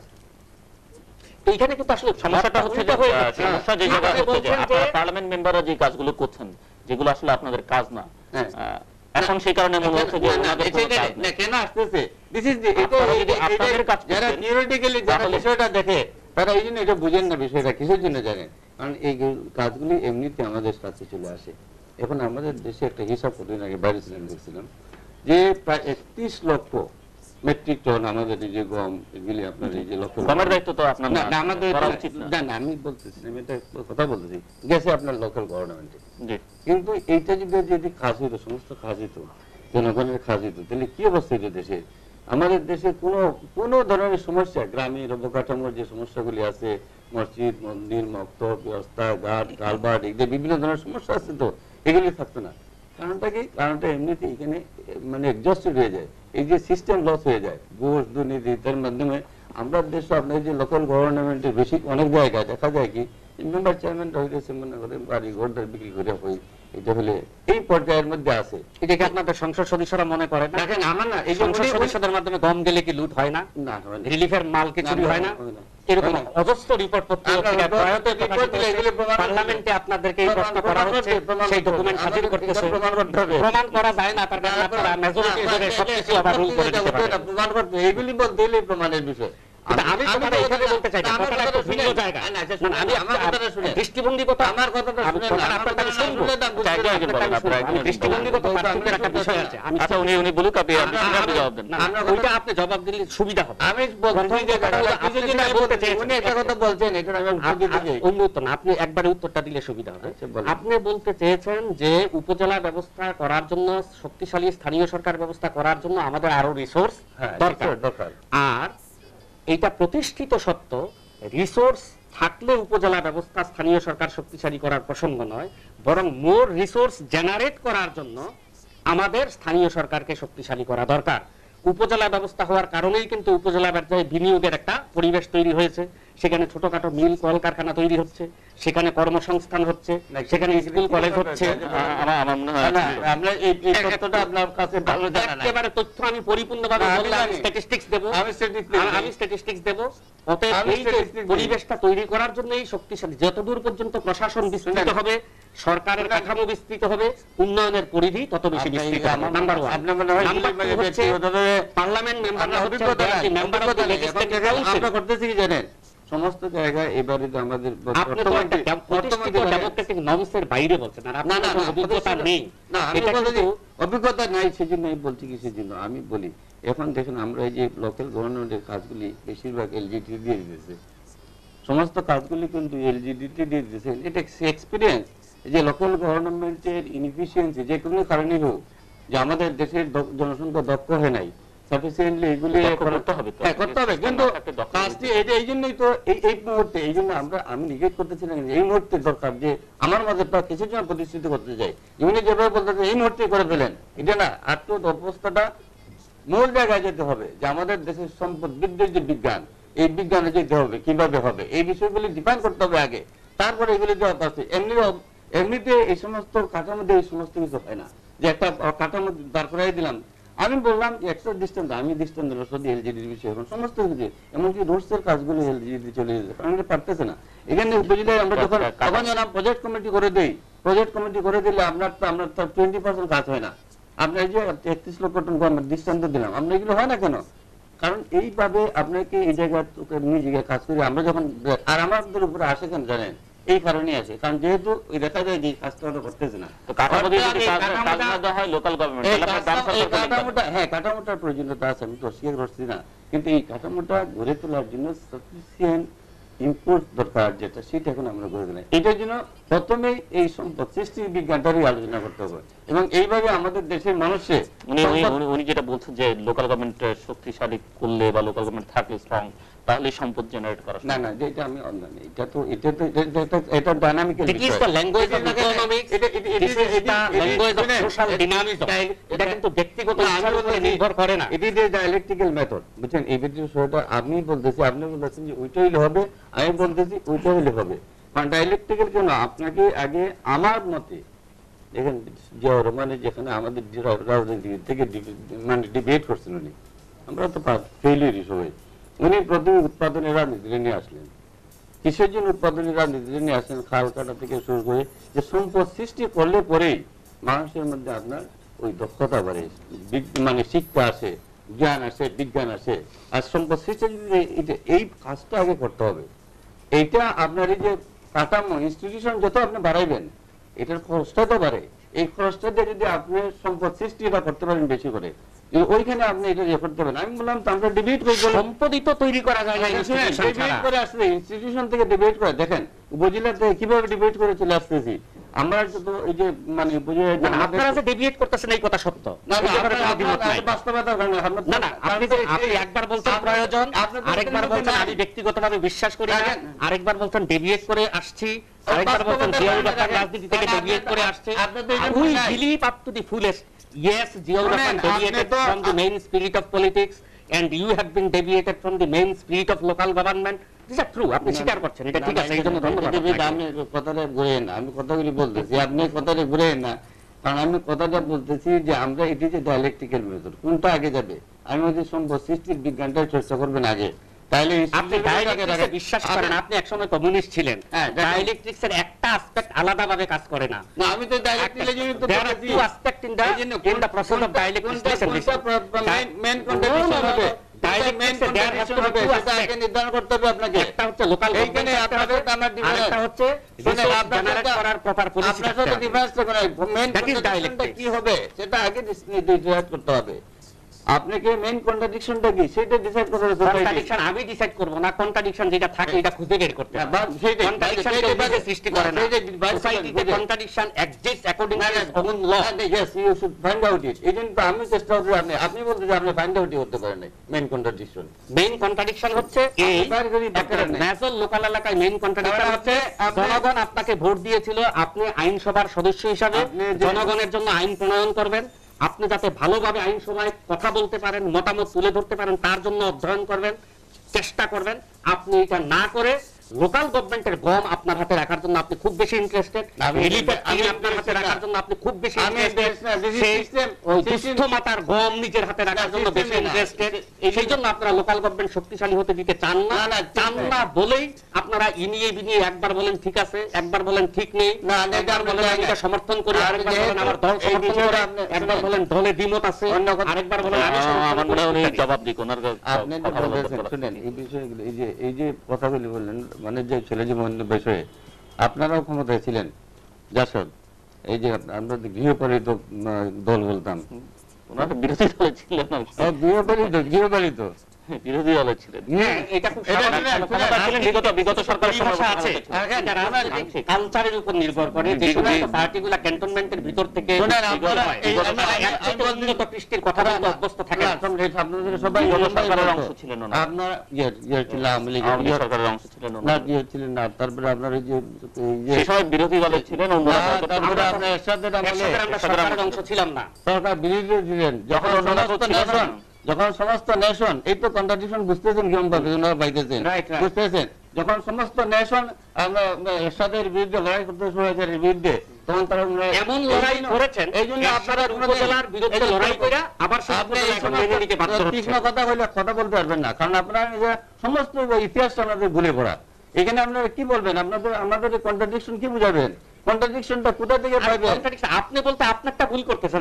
তো এখানে কিন্তু আসলে সমস্যাটা হচ্ছে যে হয়ে যাচ্ছে। সমস্যা যে জায়গায় আপনি হচ্ছে যে বলছেন যে আপনারা পার্লামেন্ট মেম্বাররা যে কাজগুলো করছেন, যেগুলো আসলে আপনাদের কাজ না, হ্যাঁ। এখন সেই কারণে মনে হচ্ছে যে না, না, ওনাদের কোনো এটা- কাজ না, নেই। কেন আসতেছে? This is the- আপনারা যদি এটা- আপনাদের কাজ যারা করতেন, theoretically যারা তাহলে- বিষয়টা দেখে, তারা এই জন্য এটা বুঝেন না বিষয়টা কিসের জন্য জানেন। কারণ এই কাজগুলি এমনিতে আমাদের কাছে চলে আসে। এখন আমাদের দেশে একটা হিসাব কতদিন আগে বাইরে ছিলাম, দেখছিলাম যে প্রায় 31 লক্ষ মেট্রিক টন আমাদের এই যে গম, এগুলি আপনার এই যে লক্ষ গমের দায়িত্ব তো আপনার না, না, না, আমাদের করা উচিত না। না, না, আমি বলতেছি না, আমি এটা কথা বলতেছি, গেছে আপনার লোকাল গভর্নমেন্টে। জি। কিন্তু এইটা যদি কাজ হইতো, সমস্ত কাজ হইতো, জনগণের কাজ হইতো, তাহলে কি অবস্থা হইতো দেশে? আমাদের দেশে কোনো ধরনের সমস্যা, গ্রামের অবকাঠামোর যে সমস্যাগুলি আছে, মসজিদ, মন্দির, মক্তব, ব্যবস্থা, ঘাট, কালভার্ট, এগুলো বিভিন্ন ধরনের সমস্যা আছে, তো এগুলি থাকতো না। কারণটা কি? কারণটা এমনিতে এখানে মানে এক্সস্টেড হয়ে যায়, এই যে সিস্টেম লস হয়ে যায়, ঘুষ দুর্নীতি, তার মাধ্যমে আমরা দেশ, আপনার যে লোকাল গভর্নমেন্টের বেশি অনেক জায়গায় দেখা যায় কি মেম্বার চেয়ারম্যান হইতেছে, মনে করে বাড়ি ঘরটা বিক্রি করে হই, এটা হলে এই পর্যায়ের মধ্যে আছে। এটা কি আপনাদের সংসদ সদস্যরা মনে করেন না? দেখেন, আমার না এই যে সংসদ সদস্যদের মাধ্যমে গম গেলে কি লুট হয় না? না, হয় না। রিলিফের মাল কি চুরি না, হয় না? হয় না। এরকম হয় না। অজস্র রিপোর্ট আপনার report দিলে এগুলি প্রমাণ করতে- পার্লামেন্টে আপনাদেরকে এই প্রশ্ন প্রমাণ করা করতে- হচ্ছে, প্রমাণ সেই করতে- ডকুমেন্ট হাজির আমাদের করতেছে। প্রমাণ করতে হবে। প্রমাণ করা যায় না, তার কারণে আপনারা মেজরিটি হিসেবে সবকিছু আবার রুল করে দিতে পারেন। প্রমাণ করতে, এইগুলি বলতে হলে প্রমাণের বিষয়। কিন্তু আমি কথাটা এখানে বলতে চাই না, কথাটা একটু ভিন্ন জায়গা। আমি আমার কথাটা শুনে, দৃষ্টিভঙ্গিগত আমার কথাটা শুনে, আপনার কথা শুনবো। দৃষ্টিভঙ্গিগত পার্থক্যের একটা বিষয় আছে। আমি আচ্ছা, উনি বলুক, আপনি জবাব দেন। আমরা ওইটা আপনি জবাব দিলে সুবিধা হবে। আমি বলছি যে উনি একটা কথা বলছেন, এটা আমি উত্তর দিতে চাই। অন্য উত্তর না, আপনি একবারে উত্তরটা দিলে সুবিধা হবে। আচ্ছা, বলেন। আপনি বলতে চেয়েছেন যে উপজেলা ব্যবস্থা করার জন্য, শক্তিশালী স্থানীয় সরকার ব্যবস্থা করার জন্য আমাদের আরো রিসোর্স দরকার। আর এটা প্রতিষ্ঠিত সত্য, রিসোর্স থাকলে উপজেলা ব্যবস্থা স্থানীয় সরকার শক্তিশালী করার প্রসঙ্গ নয়, বরং মোর রিসোর্স জেনারেট করার জন্য আমাদের স্থানীয় সরকারকে শক্তিশালী করা দরকার। উপজেলা ব্যবস্থা হওয়ার কারণেই কিন্তু উপজেলা পর্যায়ে বিনিয়োগের একটা পরিবেশ তৈরি হয়েছে। সেখানে ছোটখাটো মিল কলকারখানা তৈরি হচ্ছে, সেখানে কর্মসংস্থান হচ্ছে, সেখানে স্কুল কলেজ হচ্ছে। আমার মনে হয় আমরা এই তথ্যটা আপনার কাছে ভালো জানা নাই। একেবারে তথ্য আমি পরিপূর্ণভাবে বললে আমি স্ট্যাটিস্টিক্স দেব, আমি স্ট্যাটিস্টিক্স দেব। অতএব এই যে পরিবেশটা তৈরি করার জন্য এই শক্তিশালী, যতদূর পর্যন্ত প্রশাসন বিস্তৃত হবে, সরকারের কাঠামো বিস্তৃত হবে, উন্নয়নের পরিধি তত বেশি বিস্তৃত হবে। নাম্বার 1। পার্লামেন্ট মেম্বার আমরা করতেছি কি জানেন, সমস্ত জায়গায় এবারে তো আমাদের ডেমোক্রেটিক নর্মসের বাইরে বলছেন, আর আপনার অভিজ্ঞতা নেই। অভিজ্ঞতা নাই, সেজন্য আমি বলছি কি, সেজন্য আমি বলি এখন দেখুন, আমরা এই যে লোকাল গভর্নমেন্টের কাজগুলি বেশিরভাগ এলজিডি দিয়ে দিতেছে, সমস্ত কাজগুলি কিন্তু এলজিডি দিয়ে দিতেছে। এটা এক্সপিরিয়েন্স যে লোকাল গভর্নমেন্টের ইনএফিসিয়েন্সি যে কোনো কারণে হোক, যে আমাদের দেশের জনসংখ্যা দক্ষ হয় নাই সাফিসিয়েন্টলি, এগুলি করতে হবে। কিন্তু কাজটি এই জন্যই তো এই মুহূর্তে, এই জন্য আমি নিগেট করতেছিলাম এই মুহূর্তে দরকার যে আমার মধ্যে কিছুর জন্য প্রতিষ্ঠিত করতে চাই, এমনি যেভাবে বলতে এই মুহূর্তে করে ফেলেন, এটা না। আর তো অবস্থাটা মূল জায়গায় যেতে হবে, যে আমাদের দেশের সম্পদ বৃদ্ধির যে বিজ্ঞান, এই বিজ্ঞানে যেতে হবে, কিভাবে হবে এই বিষয়গুলি ডিফাইন করতে হবে আগে, তারপরে এগুলি দেওয়া আছে। এমনিতে এই সমস্ত কাঠামো দিয়ে এই সমস্ত কিছু হয় না, যে একটা কাঠামো দাঁড় করাই দিলাম। আমি বললাম যে একটা দৃষ্টান্ত, আমি দৃষ্টান্ত দিলাম শুধু এলজিডির বিষয়, এখন সমস্ত কিছু এমনকি রোডসের কাজগুলো এলজিডি চলে যেতে, কারণ পারতেছে না। এখানে উপজেলায় আমরা যখন প্রজেক্ট কমিটি করে দিই, প্রজেক্ট কমিটি করে দিলে আপনার তো 20% কাজ হয় না। আপনার যে 31 লক্ষ টন আমরা দৃষ্টান্ত দিলাম, আমরা এগুলো হয় না কেন? কারণ এইভাবে আপনাকে এই জায়গায় জায়গায় কাজ করি আমরা যখন, আর আমাদের উপরে আসে কেন জানেন, এই কারণে আছে, কারণ যেহেতু দেখা যায় যে কাজটা করতেছে না। হ্যাঁ, কাঠামোটার প্রয়োজনীয়তা আছে, আমি তো অস্বীকার করছি না, কিন্তু এই কাঠামোটা গড়ে তোলার জন্য সাফিসিয়েন্ট ইনপুট দরকার, যেটা সেটা এখন আমরা গড়ে দিলাম। এটার জন্য প্রথমেই এই সম্পদ সৃষ্টির বিজ্ঞানটারই আলোচনা করতে হবে, এবং এইভাবে আমাদের দেশের মানুষের উনি যেটা বলছেন যে লোকাল গভর্নমেন্ট শক্তিশালী করলে বা লোকাল গভর্নমেন্ট থাকলে স্ট্রং, তাহলে সম্পদ জেনারেট করা। না না, এটা আমি এটা তো এটা ডাইনামিক্যাল বিষয়। It is the language of economics. This is the language of social dynamism. এটা কিন্তু ব্যক্তিগত ইচ্ছার উপরে নির্ভর করে না। It is a dialectical method. বুঝছেন, এই বিষয়টা আমি বলতেছি, আপনি বলতেছেন যে ওইটাই হবে, আমি বলতেছি ওইটা হলে হবে। কারণ ডায়ালেকটিক্যাল কেন, আপনাকে আগে আমার মতে দেখেন, জিয়া রহমানের যেখানে আমাদের রাজনীতি থেকে মানে ডিবেট করছেন উনি, আমরা তো ফেইলিয়ারই সবাই। উনি প্রথমে উৎপাদনের রাজনীতিতে নিয়ে আসলেন। কিসের জন্য উৎপাদনের রাজনীতিতে নিয়ে আসলেন? খাল কাটা থেকে শুরু করে যে সম্পদ সৃষ্টি করলে পরেই মানুষের মধ্যে আপনার ওই দক্ষতা বাড়ে, মানে শিক্ষা আসে, জ্ঞান আসে, বিজ্ঞান আসে। আর সম্পদ সৃষ্টি এই কাজটা আগে করতে হবে। এইটা আপনার এই যে কাঠামো ইনস্টিটিউশন যত আপনি বাড়াইবেন, এটার খরচটা তো বাড়ে। এই খরচটা দিয়ে যদি আপনি সম্পদ সৃষ্টিটা করতে পারেন বেশি করে, ওইখানে আপনি এটা ইয়ে করতে পারেন। আমি বললাম আমরা ডিবেট করব, সম্পদই তো তৈরি করা যায় না ডিবেট করে আসলে ইনস্টিটিউশন থেকে ডিবেট করে দেখেন উপজেলাতে কিভাবে ডিবেট করে চলে আসতেছি আমরা। তো এই যে মানে আপনারা যে ডিবেট করতেছেন এই কথা সত্য, বাস্তবতার কারণে না না, আপনি একবার বলছেন প্রয়োজন, আরেকবার বলছেন আমি ব্যক্তিগতভাবে বিশ্বাস করি না, আরেকবার বলছেন ডিবেট করে আসছি, আরেকবার বলছেন জিয়াউর রহমান রাজনীতি থেকে ডিবেট করে আসছে। We believe up to the fullest, yes, Ziaur Rahman deviated from the main spirit of politics and you have been deviated from the main spirit of local government. These are true, আপনি স্বীকার করছেন, এটা ঠিক আছে, এই জন্য ধন্যবাদ। আমি কথাটা ঘুরেন না, আমি কথাগুলি বলতেছি, আপনি কথাটা ঘুরেন না, কারণ আমি কথাটা বলতেছি যে আমরা এটি যে ডায়ালেকটিক্যাল মেথড, কোনটা আগে যাবে? আমি বলছি সম্পদ সৃষ্টির বিজ্ঞানটা চর্চা করবেন আগে, তাহলে আপনি ডায়ালেকটিক্সে বিশ্বাস করেন। আপনি একসময় কমিউনিস্ট ছিলেন, ডায়ালেকটিক্সের একটা অ্যাসপেক্ট আলাদাভাবে কাজ করে না। না, আমি তো ডায়ালেকটিক্যাল জন্য তো there are two aspects in the process of dialectics. Listen, main contribution হবে direct মেইন tax এ there has to contradiction be হবে two সেটা আগে aspects. নির্ধারণ করতে হবে আপনাকে। একটা হচ্ছে লোকাল এইখানে আপনার সাথে আমার আরেকটা ডিফারেন্স হচ্ছে রিসোর্স জেনারেট করার প্রপার পলিসি আপনার সাথে ডিফারেন্স থাকবে না। মেইন That is কন্ট্রাডিকশনটা dialectics. কি হবে সেটা আগে ডিসাইড করতে হবে। আপনাকে মেইন কন্ট্রাডিকশনটা কি সেটা ডিসাইড করতে হবে সোসাইটি। কন্ট্রাডিকশন আমি ডিসাইড করব না, কন্ট্রাডিকশন যেটা থাকে এটা খুঁজে বের করতে হবে। কন্ট্রাডিকশন কেউ নিজে সৃষ্টি করে না, সোসাইটিতে contradiction exist according to its own law. Yes you should find out it. এই জন্য তো আমি চেষ্টা করছি, আপনি বলতে যে আপনি ফাইন্ড আউট করতে পারেন নাই মেইন কন্ট্রাডিকশন। মেইন কন্ট্রাডিকশন হচ্ছে এই ন্যাশনাল লোকাল এলাকায় মেইন কন্ট্রাডিকশন হচ্ছে জনগণ আপনাকে ভোট দিয়েছিল, আপনি আইনসভার সদস্য হিসাবে জনগণের জন্য আইন প্রণয়ন করবেন, আপনি যাতে ভালোভাবে আইনসভায় কথা বলতে পারেন, মতামত তুলে ধরতে পারেন, তার জন্য অধ্যয়ন করবেন, চেষ্টা করবেন। আপনি এটা না করে লোকাল গভর্নমেন্টের গম আপনার হাতে রাখার জন্য আপনি খুব বেশি ইন্টারেস্টেড, আপনার হাতে রাখার জন্য আপনি খুব বেশি ইন্টারেস্টেড, ওই দুস্থ মাতার গম নিজের হাতে রাখার জন্য বেশি ইন্টারেস্টেড। সেই জন্য আপনারা লোকাল গভর্নমেন্ট শক্তিশালী হতে দিতে চান না বলেই আপনারা ইনিয়ে বিনিয়ে একবার বলেন ঠিক আছে, একবার বলেন ঠিক নেই, একবার বলেন আমি এটা সমর্থন করি, আরেকবার বলেন আমার দল সমর্থন করে, একবার বলেন দলে দ্বিমত আছে, আরেকবার বলেন আমি আমার মনে হয় জবাব দিক ওনার আপনি যে বলতেছেন শুনেন এই বিষয়গুলো, এই যে কথাগুলি বললেন মানে যে ছেলে জীবন বিষয়ে আপনারাও ক্ষমতায় ছিলেন জাসদ, এই যে আমরা গৃহপালিত দল বলতাম, ওনারা বিরোধী দলে ছিলেন না, গৃহপালিত বিরোধী দলে ছিলেন। এটা খুব বিগত সরকারের সময় আছে, কালচারের উপর নির্ভর করে যে সমস্ত পার্টিগুলো ক্যান্টনমেন্টের ভিতর থেকে উন্নত কৃষ্টির কথা বলতে অভ্যস্ত থাকে। আপনাদের সবাই সরকারের অংশ ছিলেন না, আপনার ছিল আওয়ামী লীগ সরকারের অংশ ছিলেন না, ছিলেন না। তারপরে আপনার এই যে সেই সময় বিরোধী দলে ছিলেন, তারপরে আপনার এরশাদের আমলে আমরা সরকারের অংশ ছিলাম না, সরকার বিরোধী ছিলেন। যখন সমস্ত নেশন এই তো কন্ট্রাডিকশন বুঝতেছেন কিরকম ভাবে ওনারা পাইতেছেন, বুঝতেছেন যখন সমস্ত নেশন আমরা এরশাদের বিরুদ্ধে লড়াই করতে শুরু হয়েছে বিরুদ্ধে, তখন তারা এমন লড়াই করেছেন এই জন্য আপনারা উপজেলার বিরুদ্ধে লড়াই করে আবার তীক্ষ্ণ কথা বলে কথা বলতে পারবেন না, কারণ আপনারা সমস্ত ইতিহাসটা আপনাদের ভুলে পড়া। এখানে আপনারা কি বলবেন, আমাদের কন্ট্রাডিকশন কি বুঝাবেন, কন্ট্রাডিকশনটা কোথা থেকে পাবেন? আপনি বলতে আপনারটা ভুল করতেছেন,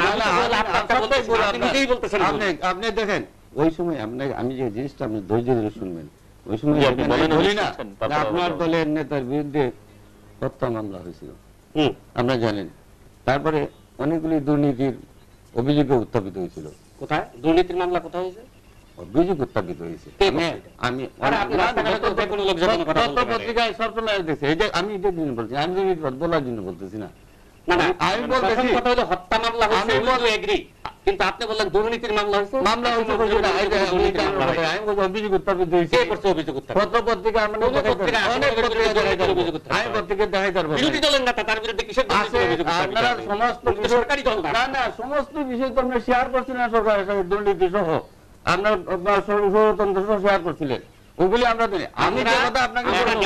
আপনি দেখেন ওই সময় আমি যে জিনিসটা আপনি ধৈর্য ধরে শুনবেন, ওই সময় বলি না আপনার দলের নেতার বিরুদ্ধে হত্যা মামলা হয়েছিল, আপনারা জানেন। তারপরে অনেকগুলি দুর্নীতির অভিযোগে উত্থাপিত হয়েছিল। কোথায় দুর্নীতির মামলা কোথায় হয়েছে? অভিযোগ উত্থাপিত হয়েছে। আমি পত্রিকায় সবসময় দেখছি, এই যে আমি এটা জন্য বলছি, আমি বলার জন্য বলতেছি না, আমি বলতেছি হত্যা মামলা হয়েছে কিন্তু আপনি বললেন দুর্নীতির মামলা হয়েছে। মামলা হয়েছে আমি বলছি অভিযোগ উত্থাপিত হয়েছে। পত্র পত্রিকা আমি পত্রিকা দেখাই পারবো বিরোধী দলের নেতা তার বিরুদ্ধে কিসের আপনারা সমস্ত সরকারি দল না সমস্ত বিষয় তো আমরা শেয়ার করছি না সরকারের সাথে, দুর্নীতি সহ আপনার ষড়যন্ত্র সহ শেয়ার করছিলেন, ওগুলি আমরা আমি যে কথা আপনাকে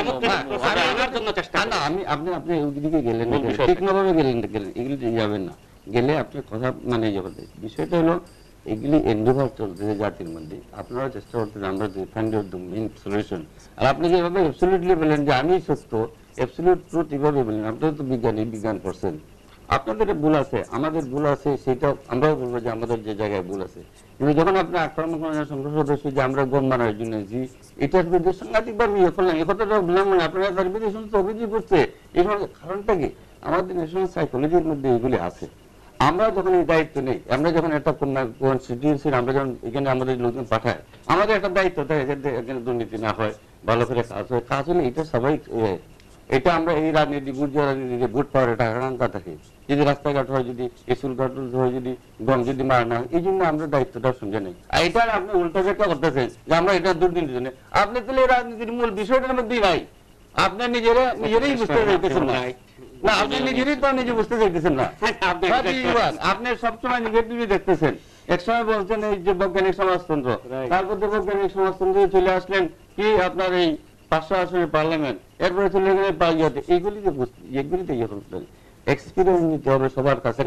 আপনি ওইদিকে গেলেন, তীক্ষ্ণভাবে গেলেন, এগুলি যাবেন না, গেলে আপনি কথা মানে যাবেন। বিষয়টা হলো এগুলি এন্ডেভার চলতেছে জাতির মধ্যে, আপনারা চেষ্টা করতেন আমরা find out the main solution. আর আপনি যেভাবে অ্যাবসলিউটলি বলেন যে আমি সত্য, অ্যাবসলিউট ট্রুথ এভাবে বলেন, আপনারা তো বিজ্ঞান করছেন, আপনাদের ভুল আছে, আমাদের ভুল আছে, সেটা আমরাও বলবো যে আমাদের যে জায়গায় ভুল আছে। কিন্তু যখন আপনি আক্রমণ করেন সংসদ সদস্য যে আমরা গম মানার জন্য যে এটার বিরুদ্ধে সাংঘাতিকভাবে ইয়ে করলেন, এ কথাটা বললাম না, আপনারা তার বিরুদ্ধে সমস্ত অভিযোগ করছে। এই কারণটা কি আমাদের ন্যাশনাল সাইকোলজির মধ্যে এগুলি আছে। আমরা যখন এই দায়িত্ব নেই, আমরা যখন একটা কনস্টিটিউয়েন্সি আমরা যখন এখানে আমাদের লোকজন পাঠায়, আমাদের একটা দায়িত্ব থাকে এখানে দুর্নীতি না হয়, ভালো করে কাজ হয়। কাজ হলে এটা সবাই এটা আমরা এই রাজনীতি রাজনীতি ভোট পাওয়ার এটা আকাঙ্ক্ষা থাকে, যদি রাস্তাঘাট হয়, যদি স্কুল ঘাট হয়, যদি গম যদি মারা না হয়, এই জন্য আমরা দায়িত্বটা শুনছে নেই। আর এটা আপনি উল্টো চেষ্টা করতেছেন যে আমরা এটা দুর্নীতির জন্য, আপনি তাহলে রাজনীতির মূল বিষয়টার মধ্যেই নাই, আপনার নিজেরাই বুঝতে চাইতেছেন না, আপনি নিজেরই তো নিজে বুঝতে চাইতেছেন না, আপনি সবসময় নেগেটিভই দেখতেছেন। একসময় বলছেন এই যে বৈজ্ঞানিক সমাজতন্ত্র, তারপর তো বৈজ্ঞানিক সমাজতন্ত্রে চলে আসলেন কি আপনার এই 500 আসনের পার্লামেন্ট, এরপরে চলে গেলে পাইয়াতে, এইগুলিতে ইয়ে করতে এক্সপিরিয়েন্স নিতে হবে সবার কাছে।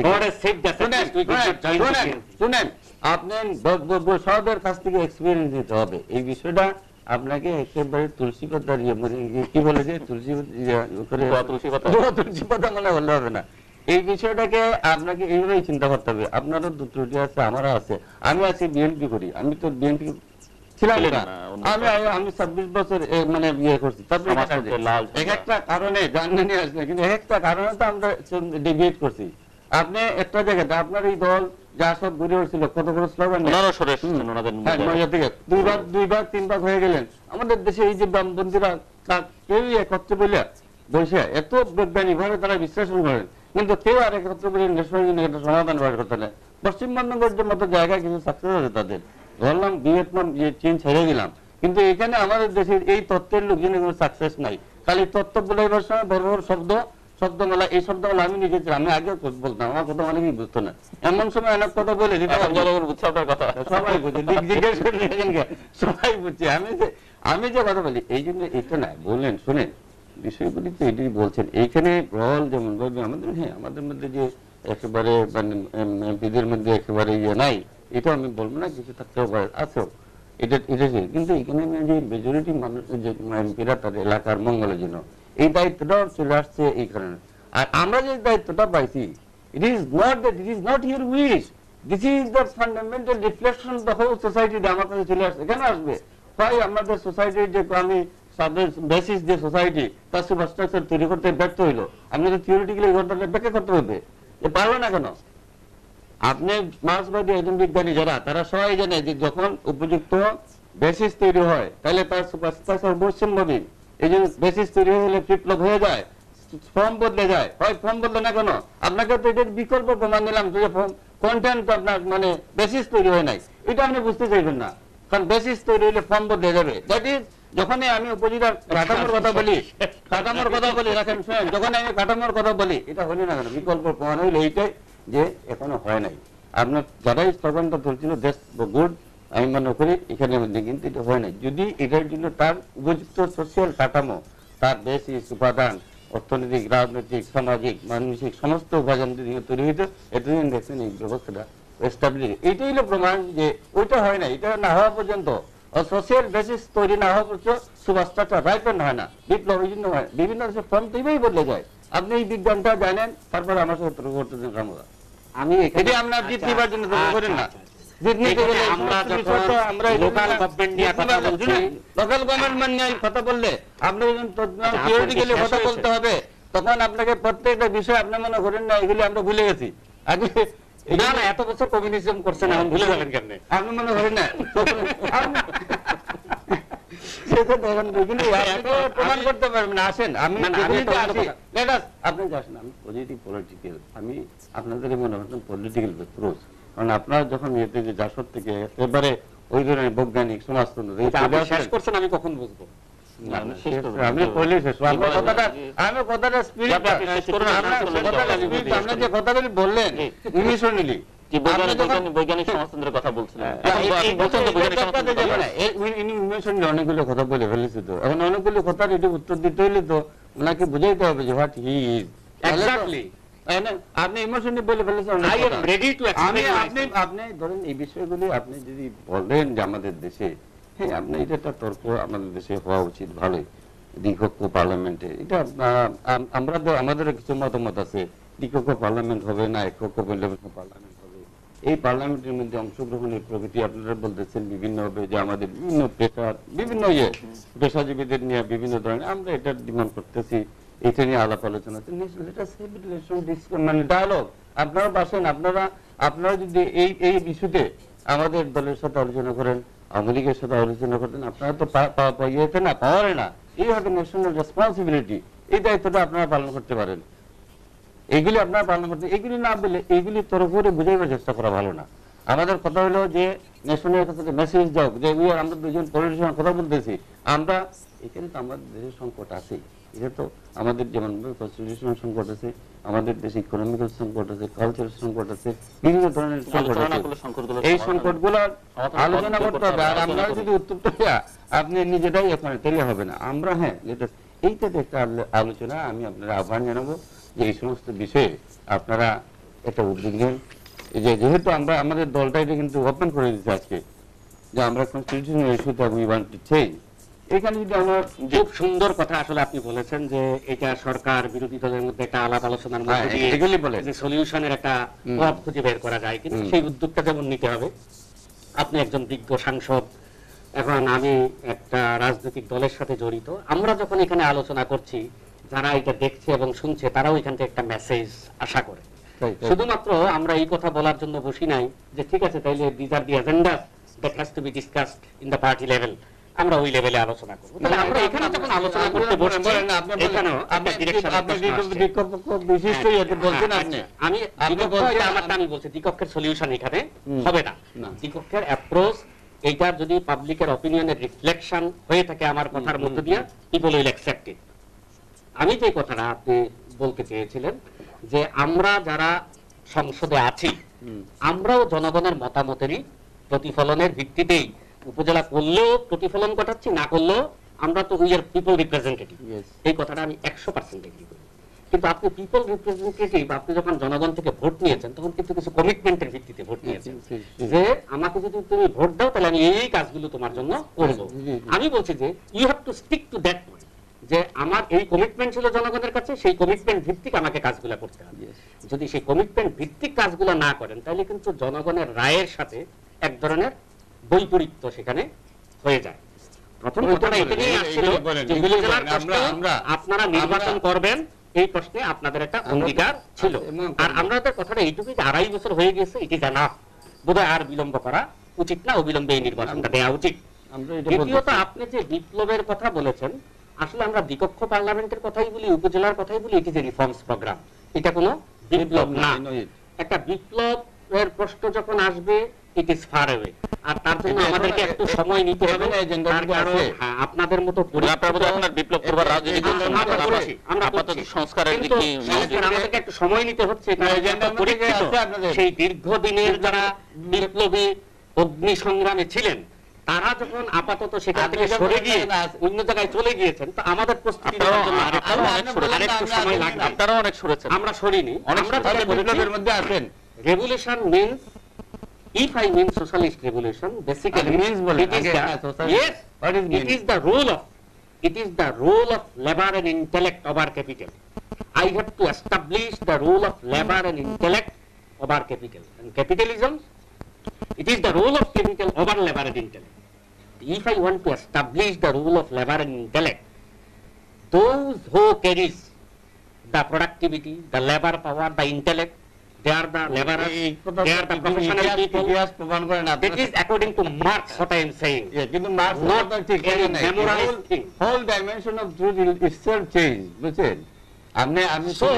শুনেন আপনি সবার কাছ থেকে এক্সপিরিয়েন্স নিতে হবে, এই বিষয়টা আপনাকে একেবারে তুলসী পাতা কি বলে যে তুলসী পাতা মনে বললে হবে না, এই বিষয়টাকে আপনাকে এইভাবেই চিন্তা করতে হবে। আপনারও ত্রুটি আছে, আমারও আছে, আমি আছি বিএনপি করি, আমি তো বিএনপি ছিলাম ছিলেন না। না, অন্য আমি 26 বছর মানে ইয়ে করছি। তারপরে সমাজ করতে লাল ঝান্ডা। এক একটা কারণে জানি আসলে, কিন্তু এক একটা কারণে তো আমরা ডিবেট করছি। আপনি একটা জায়গাতে আপনার এই দল যা সব ঘুরে উঠছিল, কত বড় স্লোগান, ওনারও সরে এসেছেন ওনাদের হ্যাঁ, মধ্যে। নয়া থেকে দুইবার তিনবার হয়ে গেলেন। আমাদের দেশে এই যে বামপন্থীরা কেউই একত্রে বলে বসে এত বৈজ্ঞানিক ভাবে তারা বিশ্লেষণ করেন, কিন্তু কেউ আর একত্রে বলে একটা সমাধান বার করতে নেই। পশ্চিমবঙ্গের মতো জায়গায় কিছু সাকসেস আছে তাদের, ধরলাম ভিয়েতনাম, চীন ছেড়ে দিলাম, কিন্তু এখানে আমাদের দেশের এই তত্ত্বের লোকজনের কোনো সাকসেস নাই। খালি তত্ত্ব বলাইবার সময় বড় বড় শব্দমালা, এই শব্দমালা আমি নিজে ছিলাম, আমি আগে বলতাম, আমার কথা অনেকেই বুঝতো না। এমন সময় অনেক কথা বলে দিতে এখন জনগণ বুঝছে আপনার কথা। সবাই বুঝে, জিজ্ঞেস করলে সবাই বুঝছে। আমি যে কথা বলি, এই জন্য এটা না বললেন, শোনেন বিষয়গুলি তো এটাই বলছেন। এইখানে রল যেমন বলবে আমাদের, হ্যাঁ আমাদের মধ্যে যে একেবারে মানে এমপিদের মধ্যে একেবারে ইয়ে নাই, এটা আমি বলবো না, কিছু থাকতেও পারে, আছেও, এটা কিন্তু এখানে যে মেজরিটি মানুষ যে এমপিরা তাদের এলাকার মঙ্গলের জন্য এই দায়িত্বটাও চলে আসছে এই কারণে। আর আমরা যে দায়িত্বটা পাইছি, it is not your wish, this is the fundamental reflection of the whole society। আমার কাছে চলে আসছে, কেন আসবে? তাই আমাদের সোসাইটির যে আমি বেসিস যে সোসাইটি, তার সুপারস্ট্রাকচার তৈরি করতে ব্যর্থ হইলো। আপনি তো থিওরিটিক্যালি ঘটনাটা ব্যাখ্যা করতে হবে, যে পারলো না কেন? আপনি মার্ক্সবাদী একজন বিজ্ঞানী যারা, তারা সবাই জানে যে যখন উপযুক্ত বেসিস তৈরি হয় তাহলে তার সুপারস্ট্রাকচার অবশ্যম্ভাবী। এই জন্য বেসিস তৈরি হলে বিপ্লব হয়ে যায়, ফর্ম বদলে যায়। হয় ফর্ম বদলে না কেন? আপনাকে তো এটার বিকল্প প্রমাণ দিলাম যে কন্টেন্ট আপনার মানে বেসিস তৈরি হয় নাই, এটা আপনি বুঝতে চাইবেন না। কারণ বেসিস তৈরি হলে ফর্ম বদলে যাবে। দ্যাট ইজ, যখনই আমি উপজেলার কাঠামোর কথা বলি, রাখেন শুনেন, যখন আমি কাঠামোর কথা বলি, এটা হলে না কেন? বিকল্প প্রমাণ হইলে এইটাই যে এখনো হয় নাই। আপনার যারাই স্লোগানটা ধরছিল দেশ গুড, আমি মনে করি এখানে মধ্যে কিন্তু এটা হয় নাই। যদি এটার জন্য তার উপযুক্ত সোশিয়াল কাঠামো, তার বেসিস উপাদান, অর্থনৈতিক, রাজনৈতিক, সামাজিক, মানসিক সমস্ত উপাদান যদি তৈরি হইতো, এটা দেখছেন এই ব্যবস্থাটা এস্টাবলিশ। এইটাই হলো প্রমাণ যে ওইটা হয় না। এটা না হওয়া পর্যন্ত, সোশিয়াল বেসিস তৈরি না হওয়া পর্যন্ত সুপারস্ট্রাকচার রাইপেন্ড হয় না, বিপ্লব এই জন্য হয়। বিভিন্ন দেশের ফর্ম তৈরি বদলে যায়। আপনি এই বিজ্ঞানটা জানেন, তারপরে আমার সাথে তর্ক করতেছেন রামদা। আমি এটি আপনার জিত নিবার জন্য তর্ক করেন না। লোকাল গভর্নমেন্ট নিয়ে কথা বললে আপনি থিওরিটিক্যালি কথা বলতে হবে, তখন আপনাকে প্রত্যেকটা বিষয় আপনি মনে করেন না এগুলি আমরা ভুলে গেছি। আগে না না, এত বছর কমিউনিজম করছেন, এখন ভুলে যাবেন কেমনে? আপনি মনে করেন না সেটা দেখেন, প্রমাণ করতে পারবেন না। আসেন, আমি আপনি আসেন, আমি পজিটিভ পলিটিক্যাল, আমি আপনাদের মনে করতাম পলিটিক্যাল অ্যাপ্রোচ। কারণ আপনারা যখন ইয়েতে যে জাসদ থেকে এবারে ওই ধরনের বৈজ্ঞানিক সমাজতন্ত্র শেষ করছেন, আমি কখন বুঝবো? আমি কথাটা স্পিরিট, আপনি যে কথাগুলি বললেন ইমোশনালি, বৈজ্ঞানিক সমাজতন্ত্রের কথা বলছিলেন, অনেকগুলো কথা বলে ফেলেছি। তো এখন অনেকগুলো কথার এটা উত্তর দিতে হলে তো ওনাকে বুঝাইতে হবে যে হোয়াট হি ইজ। আপনি ইমোশনালি বলে ফেলেছেন। আপনি ধরেন এই বিষয়গুলি আপনি যদি বলেন যে আমাদের দেশে, হ্যাঁ আপনি এটা একটা তর্ক আমাদের দেশে হওয়া উচিত, ভালোই দ্বিকক্ষ পার্লামেন্টে। এটা আমরা আমাদের কিছু মতামত আছে, দ্বিকক্ষ পার্লামেন্ট হবে না এককক্ষ পার্লামেন্ট হবে। এই পার্লামেন্টের মধ্যে অংশগ্রহণের প্রকৃতি আপনারা বলতেছেন বিভিন্ন হবে, যে আমাদের বিভিন্ন পেশার বিভিন্ন পেশাজীবীদের নিয়ে বিভিন্ন ধরনের আমরা এটা ডিমান্ড করতেছি, এটা নিয়ে আলাপ আলোচনা মানে ডায়ালগ। আপনারা বাসেন, আপনারা যদি এই ইস্যুতে আমাদের দলের সাথে আলোচনা করেন, আওয়ামী লীগের সাথে আলোচনা করতেন, আপনারা তো ইয়েতে না, পাওয়ারে না, এই হবে ন্যাশনাল রেসপন্সিবিলিটি, এই দায়িত্বটা আপনারা পালন করতে পারেন। এইগুলি আপনারা পালন করতে, এইগুলি না বলে এইগুলি তরফ করে বুঝাইবার চেষ্টা করা ভালো না। আমাদের কথা হলো যে ন্যাশনাল কাছে মেসেজ যাও যে আমরা দুজন পলিটিশিয়ান কথা বলতেছি, আমরা এখানে তো আমাদের দেশের সংকট আছে। এটা তো আমাদের যেমন কনস্টিটিউশনাল সংকট আছে, আমাদের দেশে ইকোনমিক্যাল সংকট আছে, কালচারাল সংকট আছে, বিভিন্ন ধরনের সংকট আছে। এই সংকটগুলো আলোচনা করতে হবে। আর আমরা যদি উত্তপ্ত হইয়া আপনি নিজেরাই এখানে তেলে হবে না। আমরা হ্যাঁ এইটাতে একটা আলোচনা আমি আপনারা আহ্বান জানাবো যে এই সমস্ত বিষয়ে আপনারা একটা উদ্যোগ নেন। যেহেতু আমরা আমাদের দলটা এটা কিন্তু ওপেন করে দিচ্ছি আজকে, যে আমরা কনস্টিটিউশনাল ইস্যুতে উই ওয়ান্ট টু চেঞ্জ। এখানে যদি আমরা, খুব সুন্দর কথা আসলে আপনি বলেছেন যে এটা সরকার বিরোধী দলের মধ্যে একটা আলাপ আলোচনার মধ্যে দিয়ে যে সলিউশনের একটা পথ খুঁজে বের করা যায়, কিন্তু সেই উদ্যোগটা যেমন নিতে হবে। আপনি একজন বিজ্ঞ সাংসদ, এখন আমি একটা রাজনৈতিক দলের সাথে জড়িত, আমরা যখন এখানে আলোচনা করছি, যারা এটা দেখছে এবং শুনছে তারাও এখান থেকে একটা মেসেজ আশা করে। শুধুমাত্র আমরা এই কথা বলার জন্য বসি নাই যে ঠিক আছে তাইলে this are the agenda that has to be discussed in the party level, আমরা ওই লেভেলে আলোচনা করব। তাহলে আমরা এখানে যখন আলোচনা করতে বসছি, এখানেও একটা ডিরেকশন বিশিষ্ট ইয়েতে বলছেন আপনি, আমি আমারটা আমি বলছি দ্বিকক্ষের সলিউশন এখানে হবে না। দ্বিকক্ষের অ্যাপ্রোচ এইটা যদি পাবলিকের অপিনিয়নের রিফ্লেকশন হয়ে থাকে আমার কথার মধ্য দিয়ে, পিপল উইল অ্যাকসেপ্ট ইট। আমি যে কথাটা আপনি বলতে চেয়েছিলেন যে আমরা যারা সংসদে আছি আমরাও জনগণের মতামতেরই প্রতিফলনের ভিত্তিতেই উপজেলা করলেও প্রতিফলন ঘটাচ্ছি, না করলেও আমরা তো উই আর পিপল রিপ্রেজেন্টেটিভ। এই কথাটা আমি 100% এগ্রি করি। কিন্তু আপনি পিপল রিপ্রেজেন্টেটিভ, আপনি যখন জনগণ থেকে ভোট নিয়েছেন তখন কিন্তু কিছু কমিটমেন্টের ভিত্তিতে ভোট নিয়েছেন যে আমাকে যদি তুমি ভোট দাও তাহলে আমি এই কাজগুলো তোমার জন্য করব। আমি বলছি যে you have to stick to that point, যে আমার এই কমিটমেন্ট ছিল জনগণের কাছে, সেই কমিটমেন্ট ভিত্তিক আমাকে কাজগুলো করতে হবে। যদি সেই কমিটমেন্ট ভিত্তিক কাজগুলো না করেন তাহলে কিন্তু জনগণের রায়ের সাথে এক ধরনের বৈপরীত্য সেখানে হয়ে যায়। প্রথম কথাটা এটা নিয়ে আসছিল যে উপজেলার প্রশ্ন আপনারা নির্বাচন করবেন, এই প্রশ্নে আপনাদের একটা অঙ্গীকার ছিল। আর আমাদের কথাটা এইটুকুই যে 2.5 বছর হয়ে গেছে, এটি জানা বোধহয় আর বিলম্ব করা উচিত না, অবিলম্বে এই নির্বাচনটা দেওয়া উচিত। দ্বিতীয়ত আপনি যে বিপ্লবের কথা বলেছেন, আসলে আমরা দ্বিকক্ষ পার্লামেন্টের কথাই বলি, উপজেলার কথাই বলি, এটি যে রিফর্মস প্রোগ্রাম, এটা কোনো বিপ্লব না। একটা বিপ্লবের প্রশ্ন যখন আসবে ইট ইজ ফার অ্যাওয়ে, আর তার জন্য আমাদেরকে একটু সময় নিতে হবে। আপনাদের মতো আপনার বিপ্লব করবার রাজনীতি আমরা আপাতত সংস্কারের দিকে আমাদেরকে একটু সময় নিতে হচ্ছে। সেই দীর্ঘদিনের যারা বিপ্লবী অগ্নি সংগ্রামে ছিলেন তারা যখন আপাতত সেখান থেকে সরে গিয়ে অন্য জায়গায় চলে গিয়েছেন, তো আমাদের প্রস্তুতি নেওয়ার জন্য আরেকটু সময় লাগবে। আপনারাও অনেক সরেছেন, আমরা সরিনি। আমরা বিপ্লবের মধ্যে আছেন। Revolution means, if I mean socialist revolution, basically it is yes, it is the role of labor and intellect over capital. I have to establish the role of labor and intellect over capital, and capitalism, it is the role of capital over labor and intellect. If I want to establish the role of labor and intellect, those who carries the productivity, the labor power, the intellect, they are the laborers, they are the professional people. That is according to Marx what I am saying. কিন্তু Marx Not not a memorized thing. whole dimension of truth itself change, বুঝছেন? আপনি So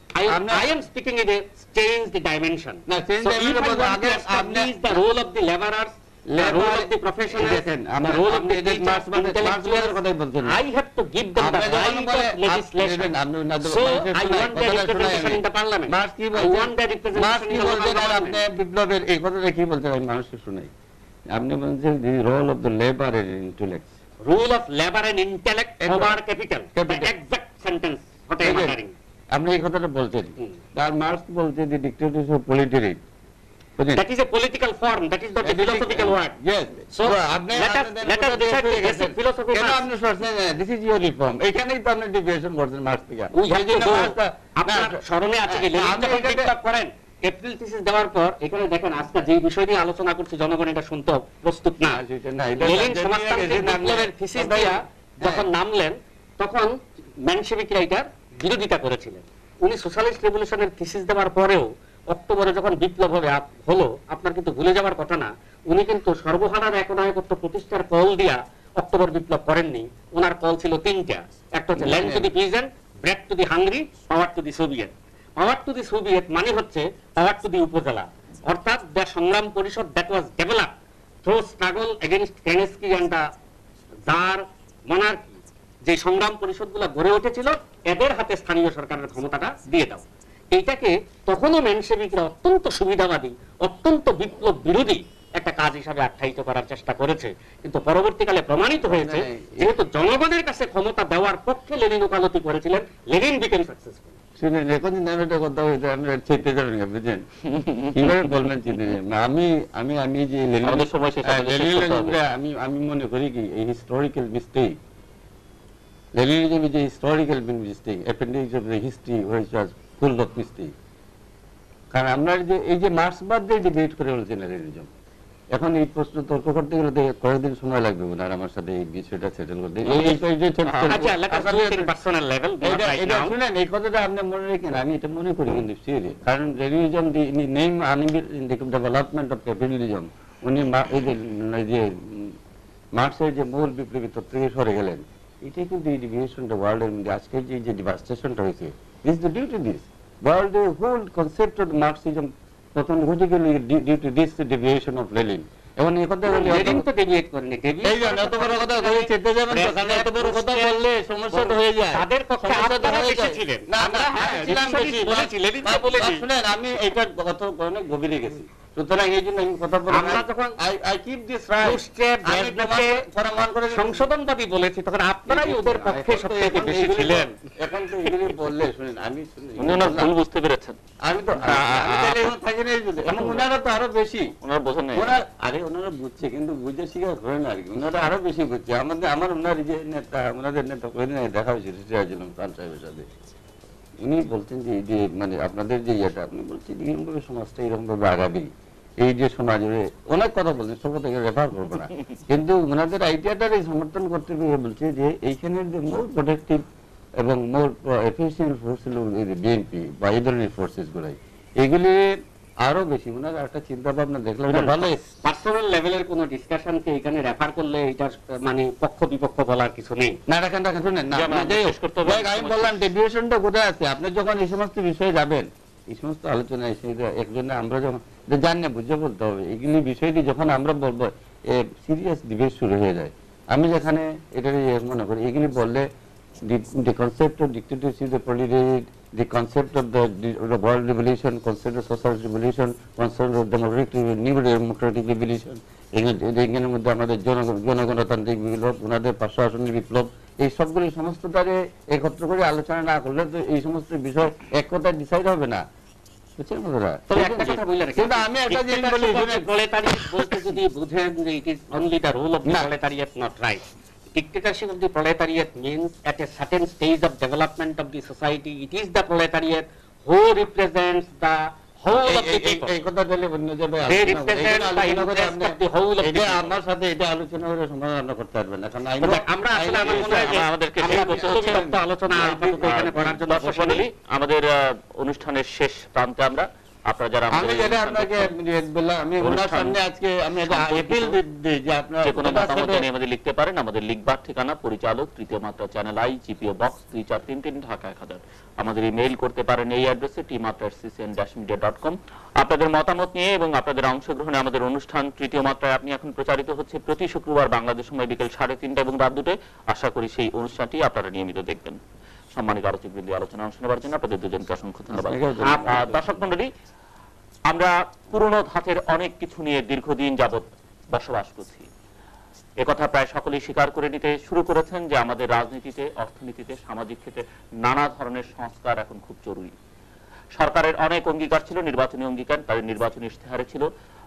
I am speaking in a changed dimension. না, change So if dimension I want to আগে establish the role of the laborers, the role of the professionals, the role of the teachers, intellectuals, I have to give them the right of legislation. So I want their representation in the parliament. I want their representation in the local government. বিপ্লবের এই কথাটা কি বলতে আমি মানুষকে শুনাই। আপনি বলছেন the role of the labour and intellect, Rule of labor and intellect over capital. The exact sentence what I am uttering. আপনি এই কথাটা বলছেন। আর মার্কস বলছে the dictatorship of proletariat. That is a political form. That is not a philosophical word. Yes. So let us decide the basic philosophy কেন first. আপনি শুনছেন this is your reform, এখানেই তো আপনি ডিভিয়েশন করছেন মার্কস থেকে। We have to go. আপনার স্মরণে আছে কি লেনিন যখন বিপ্লব করেন এপ্রিল থিসিস দেওয়ার পর, এখানে দেখেন আজকে যে বিষয় নিয়ে আলোচনা করছি জনগণ এটা শুনতে প্রস্তুত না। লেনিন সমাজতান্ত্রিক বিপ্লবের থিসিস দিয়া যখন নামলেন তখন মেনশেভিকরা এটার বিরোধিতা করেছিলেন। উনি সোশ্যালিস্ট রেভলিউশনের থিসিস দেওয়ার পরেও অক্টোবরে যখন বিপ্লব হলো, আপনার কিন্তু ভুলে যাওয়ার কথা না, উনি কিন্তু সর্বহারার একনায়কত্ব প্রতিষ্ঠার কল দিয়া অক্টোবর বিপ্লব করেননি। ওনার কল ছিল 3টা। একটা হচ্ছে land to the peasant, bread to the hungry, power to the Soviet. Power to the Soviet মানে হচ্ছে পাওয়ার টু দি উপজেলা, অর্থাৎ দ্য সংগ্রাম পরিষদ that was develop through struggle against Kerensky and the tsar monarchy. যে সংগ্রাম পরিষদগুলো গড়ে উঠেছিল এদের হাতে স্থানীয় সরকারের ক্ষমতাটা দিয়ে দাও। এইটাকে তখনও মেনশেভিকরা অত্যন্ত সুবিধাবাদী, অত্যন্ত বিপ্লব বিরোধী একটা কাজ হিসাবে আখ্যায়িত করার চেষ্টা করেছে। কিন্তু পরবর্তীকালে প্রমাণিত হয়েছে যেহেতু জনগণের কাছে ক্ষমতা দেওয়ার পক্ষে লেনিন ওকালতি করেছিলেন, লেনিন বিকেম সাকসেসফুল। শুনেন, এখন নাম একটা কথা হয়েছে, আমি চেতে যাবেন বুঝছেন, কিভাবে বলবেন চিনতে যাবেন। আমি যে আমি মনে করি কি এই historical mistake, Leninism is a historical mistake, appendix of the history which was full of mistake. কারণ আমরা যে এই যে মার্ক্সবাদ দিয়ে ডিবেট করে বলছেন লেনিনিজম, এখন এই প্রশ্ন তর্ক করতে গেলে তো কয়েকদিন সময় লাগবে ওনার আমার সাথে এই বিষয়টা সেটেল করতে আচ্ছা, let us do it in personal level, not right এটা now. শুনেন, এই কথাটা আপনি মনে রাখেন, আমি এটা মনে করি কিন্তু সিরিয়াস, কারণ revision the name in the development of capitalism, উনি এই যে মার্কসের যে মূল বিপ্লবী তত্ত্ব থেকে সরে গেলেন, এটাই কিন্তু এই ডিভিয়েশনটা ওয়ার্ল্ডের মধ্যে আজকের যে ডিভাস্টেশনটা হয়েছে, this the due to this ওয়ার্ল্ডের হোল কনসেপ্ট অফ মার্কসিজম প্রথম ঘটে গেল due to this deviation of Lenin. এবং এই কথা বলি লেনিন তো deviate করেনি, deviate এই জন্য এত বড় কথা ধরে চেতে যাবেন তো, কারণ এত বড় কথা বললে সমস্যাটা হয়ে যায়। তাদের পক্ষে সমস্যাটা আপনারা হয়ে বেশি যায়। ছিলেন। না, আমরা হ্যাঁ, ছিলাম বেশি। বলেছি, লেনিন তো বলেছি। শুনেন, আমি এটা গত অনেক গভীরে গেছি, সুতরাং এই জন্য আমি কথা বলি। আমরা যখন আই কিপ দিস রাইট, পুষ্টে, প্রমাণ করে সংশোধনবাদী বলেছি, তখন আপনারাই ওদের পক্ষে সবথেকে বেশি ছিলেন। এখন তো এগুলি বললে শুনেন, আমি উনি ওনার ভুল বুঝতে পেরেছেন, আমি তো আমি তাহলে এখন থাকি না এই জন্য। এবং ওনারা তো আরো বেশি, ওনার বোঝেন নাই। ওনারা বুঝছে কিন্তু বুঝে শিকার করে না আর কি, ওনারা আরো বেশি বুঝছে। আমার ওনার যে নেতা, ওনাদের নেতা কয়েকদিন আগে দেখা হয়েছিল সিরাজুল খান সাহেবের সাথে, উনি বলতেন যে এই যে মানে আপনাদের যে ইয়েটা, আপনি বলছেন এরকম ভাবে সমাজটা এরকম ভাবে আগাবে, এই যে সমাজে অনেক কথা বলছেন, সব কথা রেফার করবো না, কিন্তু ওনাদের আইডিয়াটারই সমর্থন করতে গিয়ে বলছে যে এইখানের যে মোর প্রোটেক্টিভ এবং মোর এফিসিয়েন্ট ফোর্স হল বিএনপি বা এই ধরনের ফোর্সেস গুলাই, এগুলি আরো বেশি ওনার একটা চিন্তা ভাবনা দেখলাম, এটা ভালো। পার্সোনাল লেভেলের কোন ডিসকাশনকে এখানে রেফার করলে এটার মানে পক্ষ বিপক্ষ বলার কিছু নেই। না রাখেন শুনেন না, আমি বললাম ডেভিয়েশনটা কোথায় আছে। আপনি যখন এই সমস্ত বিষয়ে যাবেন, এই সমস্ত আলোচনা এসে একজনে আমরা যখন জানি না বুঝে বলতে হবে, এগুলি বিষয়টি যখন আমরা বলবো সিরিয়াস ডিবেট শুরু হয়ে যায়। আমি যেখানে এটা মনে করি এগুলি বললে the concept of dictatorship, the polity, the concept of the world revolution, concept of socialist revolution, concept of new democratic revolution, এখানের মধ্যে আমাদের জনগণতান্ত্রিক বিপ্লব, ওনাদের প্রশাসনিক বিপ্লব, এই সবগুলি সমস্ত তারে একত্র করে আলোচনা না করলে তো এই সমস্ত বিষয় এক কথায় ডিসাইড হবে না, বুঝছেন বন্ধুরা? তবে একটা কথা বলে রাখি, কিন্তু আমি একটা জিনিস বলি, proletariat বলতে যদি বুঝেন যে it is only the rule of the না। proletariat, not right. Dictatorship of the proletariat means at a certain stage of development of the society, it is the proletariat who represents the whole of the people. এই কথা বলে অন্য জায়গায় They আলোচনা করে, represent এখানে the আলোচনা করে interest আপনি- of the whole of the এটা people. আমার সাথে এটা আলোচনা করে সমাধান করতে পারবেন না, কারণ তবে আমরা আসলে আমার মনে হয় যে আমাদেরকে আমরা শেষ করতে হচ্ছে। বিস্তৃত আলোচনা আপাতত এখানে করার জন্য দর্শক মণ্ডলী, আমাদের অনুষ্ঠানের শেষ প্রান্তে আমরা, আপনারা যারা আমি আমাদের যেটা অনুষ্ঠান আপনাকে দেখছেন, বললাম, আমি ওনার অনুষ্ঠান সামনে আজকে আমি একটা অ্যাপিল দিই যে আপনারা যে কোনো ওনার মতামত সাথে- নিয়ে আমাদের লিখতে পারেন। আমাদের লিখবার ঠিকানা পরিচালক, তৃতীয় মাত্রা, channel I, GPO box 3433, Dhaka 1000। আমাদের ইমেইল করতে পারেন এই অ্যাড্রেসে tmatra@ccn-media.com। আপনাদের মতামত নিয়ে এবং আপনাদের অংশগ্রহণে আমাদের অনুষ্ঠান তৃতীয় মাত্রায় আপনি এখন প্রচারিত হচ্ছে প্রতি শুক্রবার বাংলাদেশ সময় বিকেল 3:30 এবং রাত 2টায়। আশা করি সেই অনুষ্ঠানটি আপনারা নিয়মিত দেখবেন। সম্মানিত আলোচকবৃন্দ, আলোচনা অংশ নেওয়ার জন্য আপনাদের দুজনকে অসংখ্য ধন্যবাদ। দর্শক মণ্ডলী, আমরা পুরনো ধাঁচের অনেক কিছু নিয়ে দীর্ঘদিন যাবৎ বসবাস করছি। একথা প্রায় সকলেই স্বীকার করে নিতে শুরু করেছেন যে আমাদের রাজনীতিতে, অর্থনীতিতে, সামাজিক ক্ষেত্রে নানা ধরনের সংস্কার এখন খুব জরুরি। সরকারের অনেক অঙ্গীকার ছিল, নির্বাচনী অঙ্গীকার, তাদের নির্বাচনী ইশতেহারে ছিল,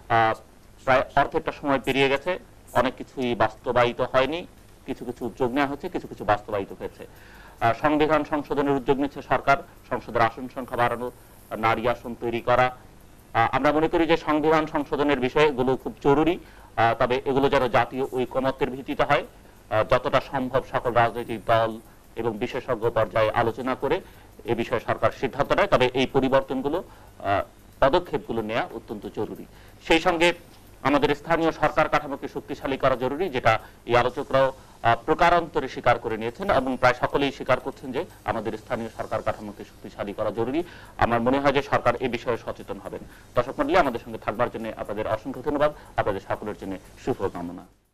প্রায় অর্ধেকটা সময় পেরিয়ে গেছে, অনেক কিছুই বাস্তবায়িত হয়নি। কিছু কিছু উদ্যোগ নেওয়া হয়েছে, কিছু কিছু বাস্তবায়িত হয়েছে। সংবিধান সংশোধনের উদ্যোগ নিচ্ছে সরকার, সংসদের আসন সংখ্যা বাড়ানো, নারী আসন তৈরি করা। আমরা মনে করি যে সংবিধান সংশোধনের বিষয়গুলো খুব জরুরি, তবে এগুলো যেন জাতীয় ঐকমত্যের ভিত্তিতে হয়। যতটা সম্ভব সকল রাজনৈতিক দল এবং বিশেষজ্ঞ পর্যায়ে আলোচনা করে এ বিষয়ে সরকার সিদ্ধান্ত নেয়, তবে এই পরিবর্তনগুলো, পদক্ষেপগুলো নেওয়া অত্যন্ত জরুরি। সেই সঙ্গে আমাদের স্থানীয় সরকার কাঠামোকে শক্তিশালী করা জরুরি, যেটা এই আলোচকরাও প্রকারান্তরে স্বীকার করে নিয়েছেন এবং প্রায় সকলেই স্বীকার করছেন যে আমাদের স্থানীয় সরকার কাঠামোকে শক্তিশালী করা জরুরি। আমার মনে হয় যে সরকার এই বিষয়ে সচেতন হবেন। দর্শক মণ্ডলী, আমাদের সঙ্গে থাকবার জন্য আপনাদের অসংখ্য ধন্যবাদ। আপনাদের সকলের জন্য শুভকামনা।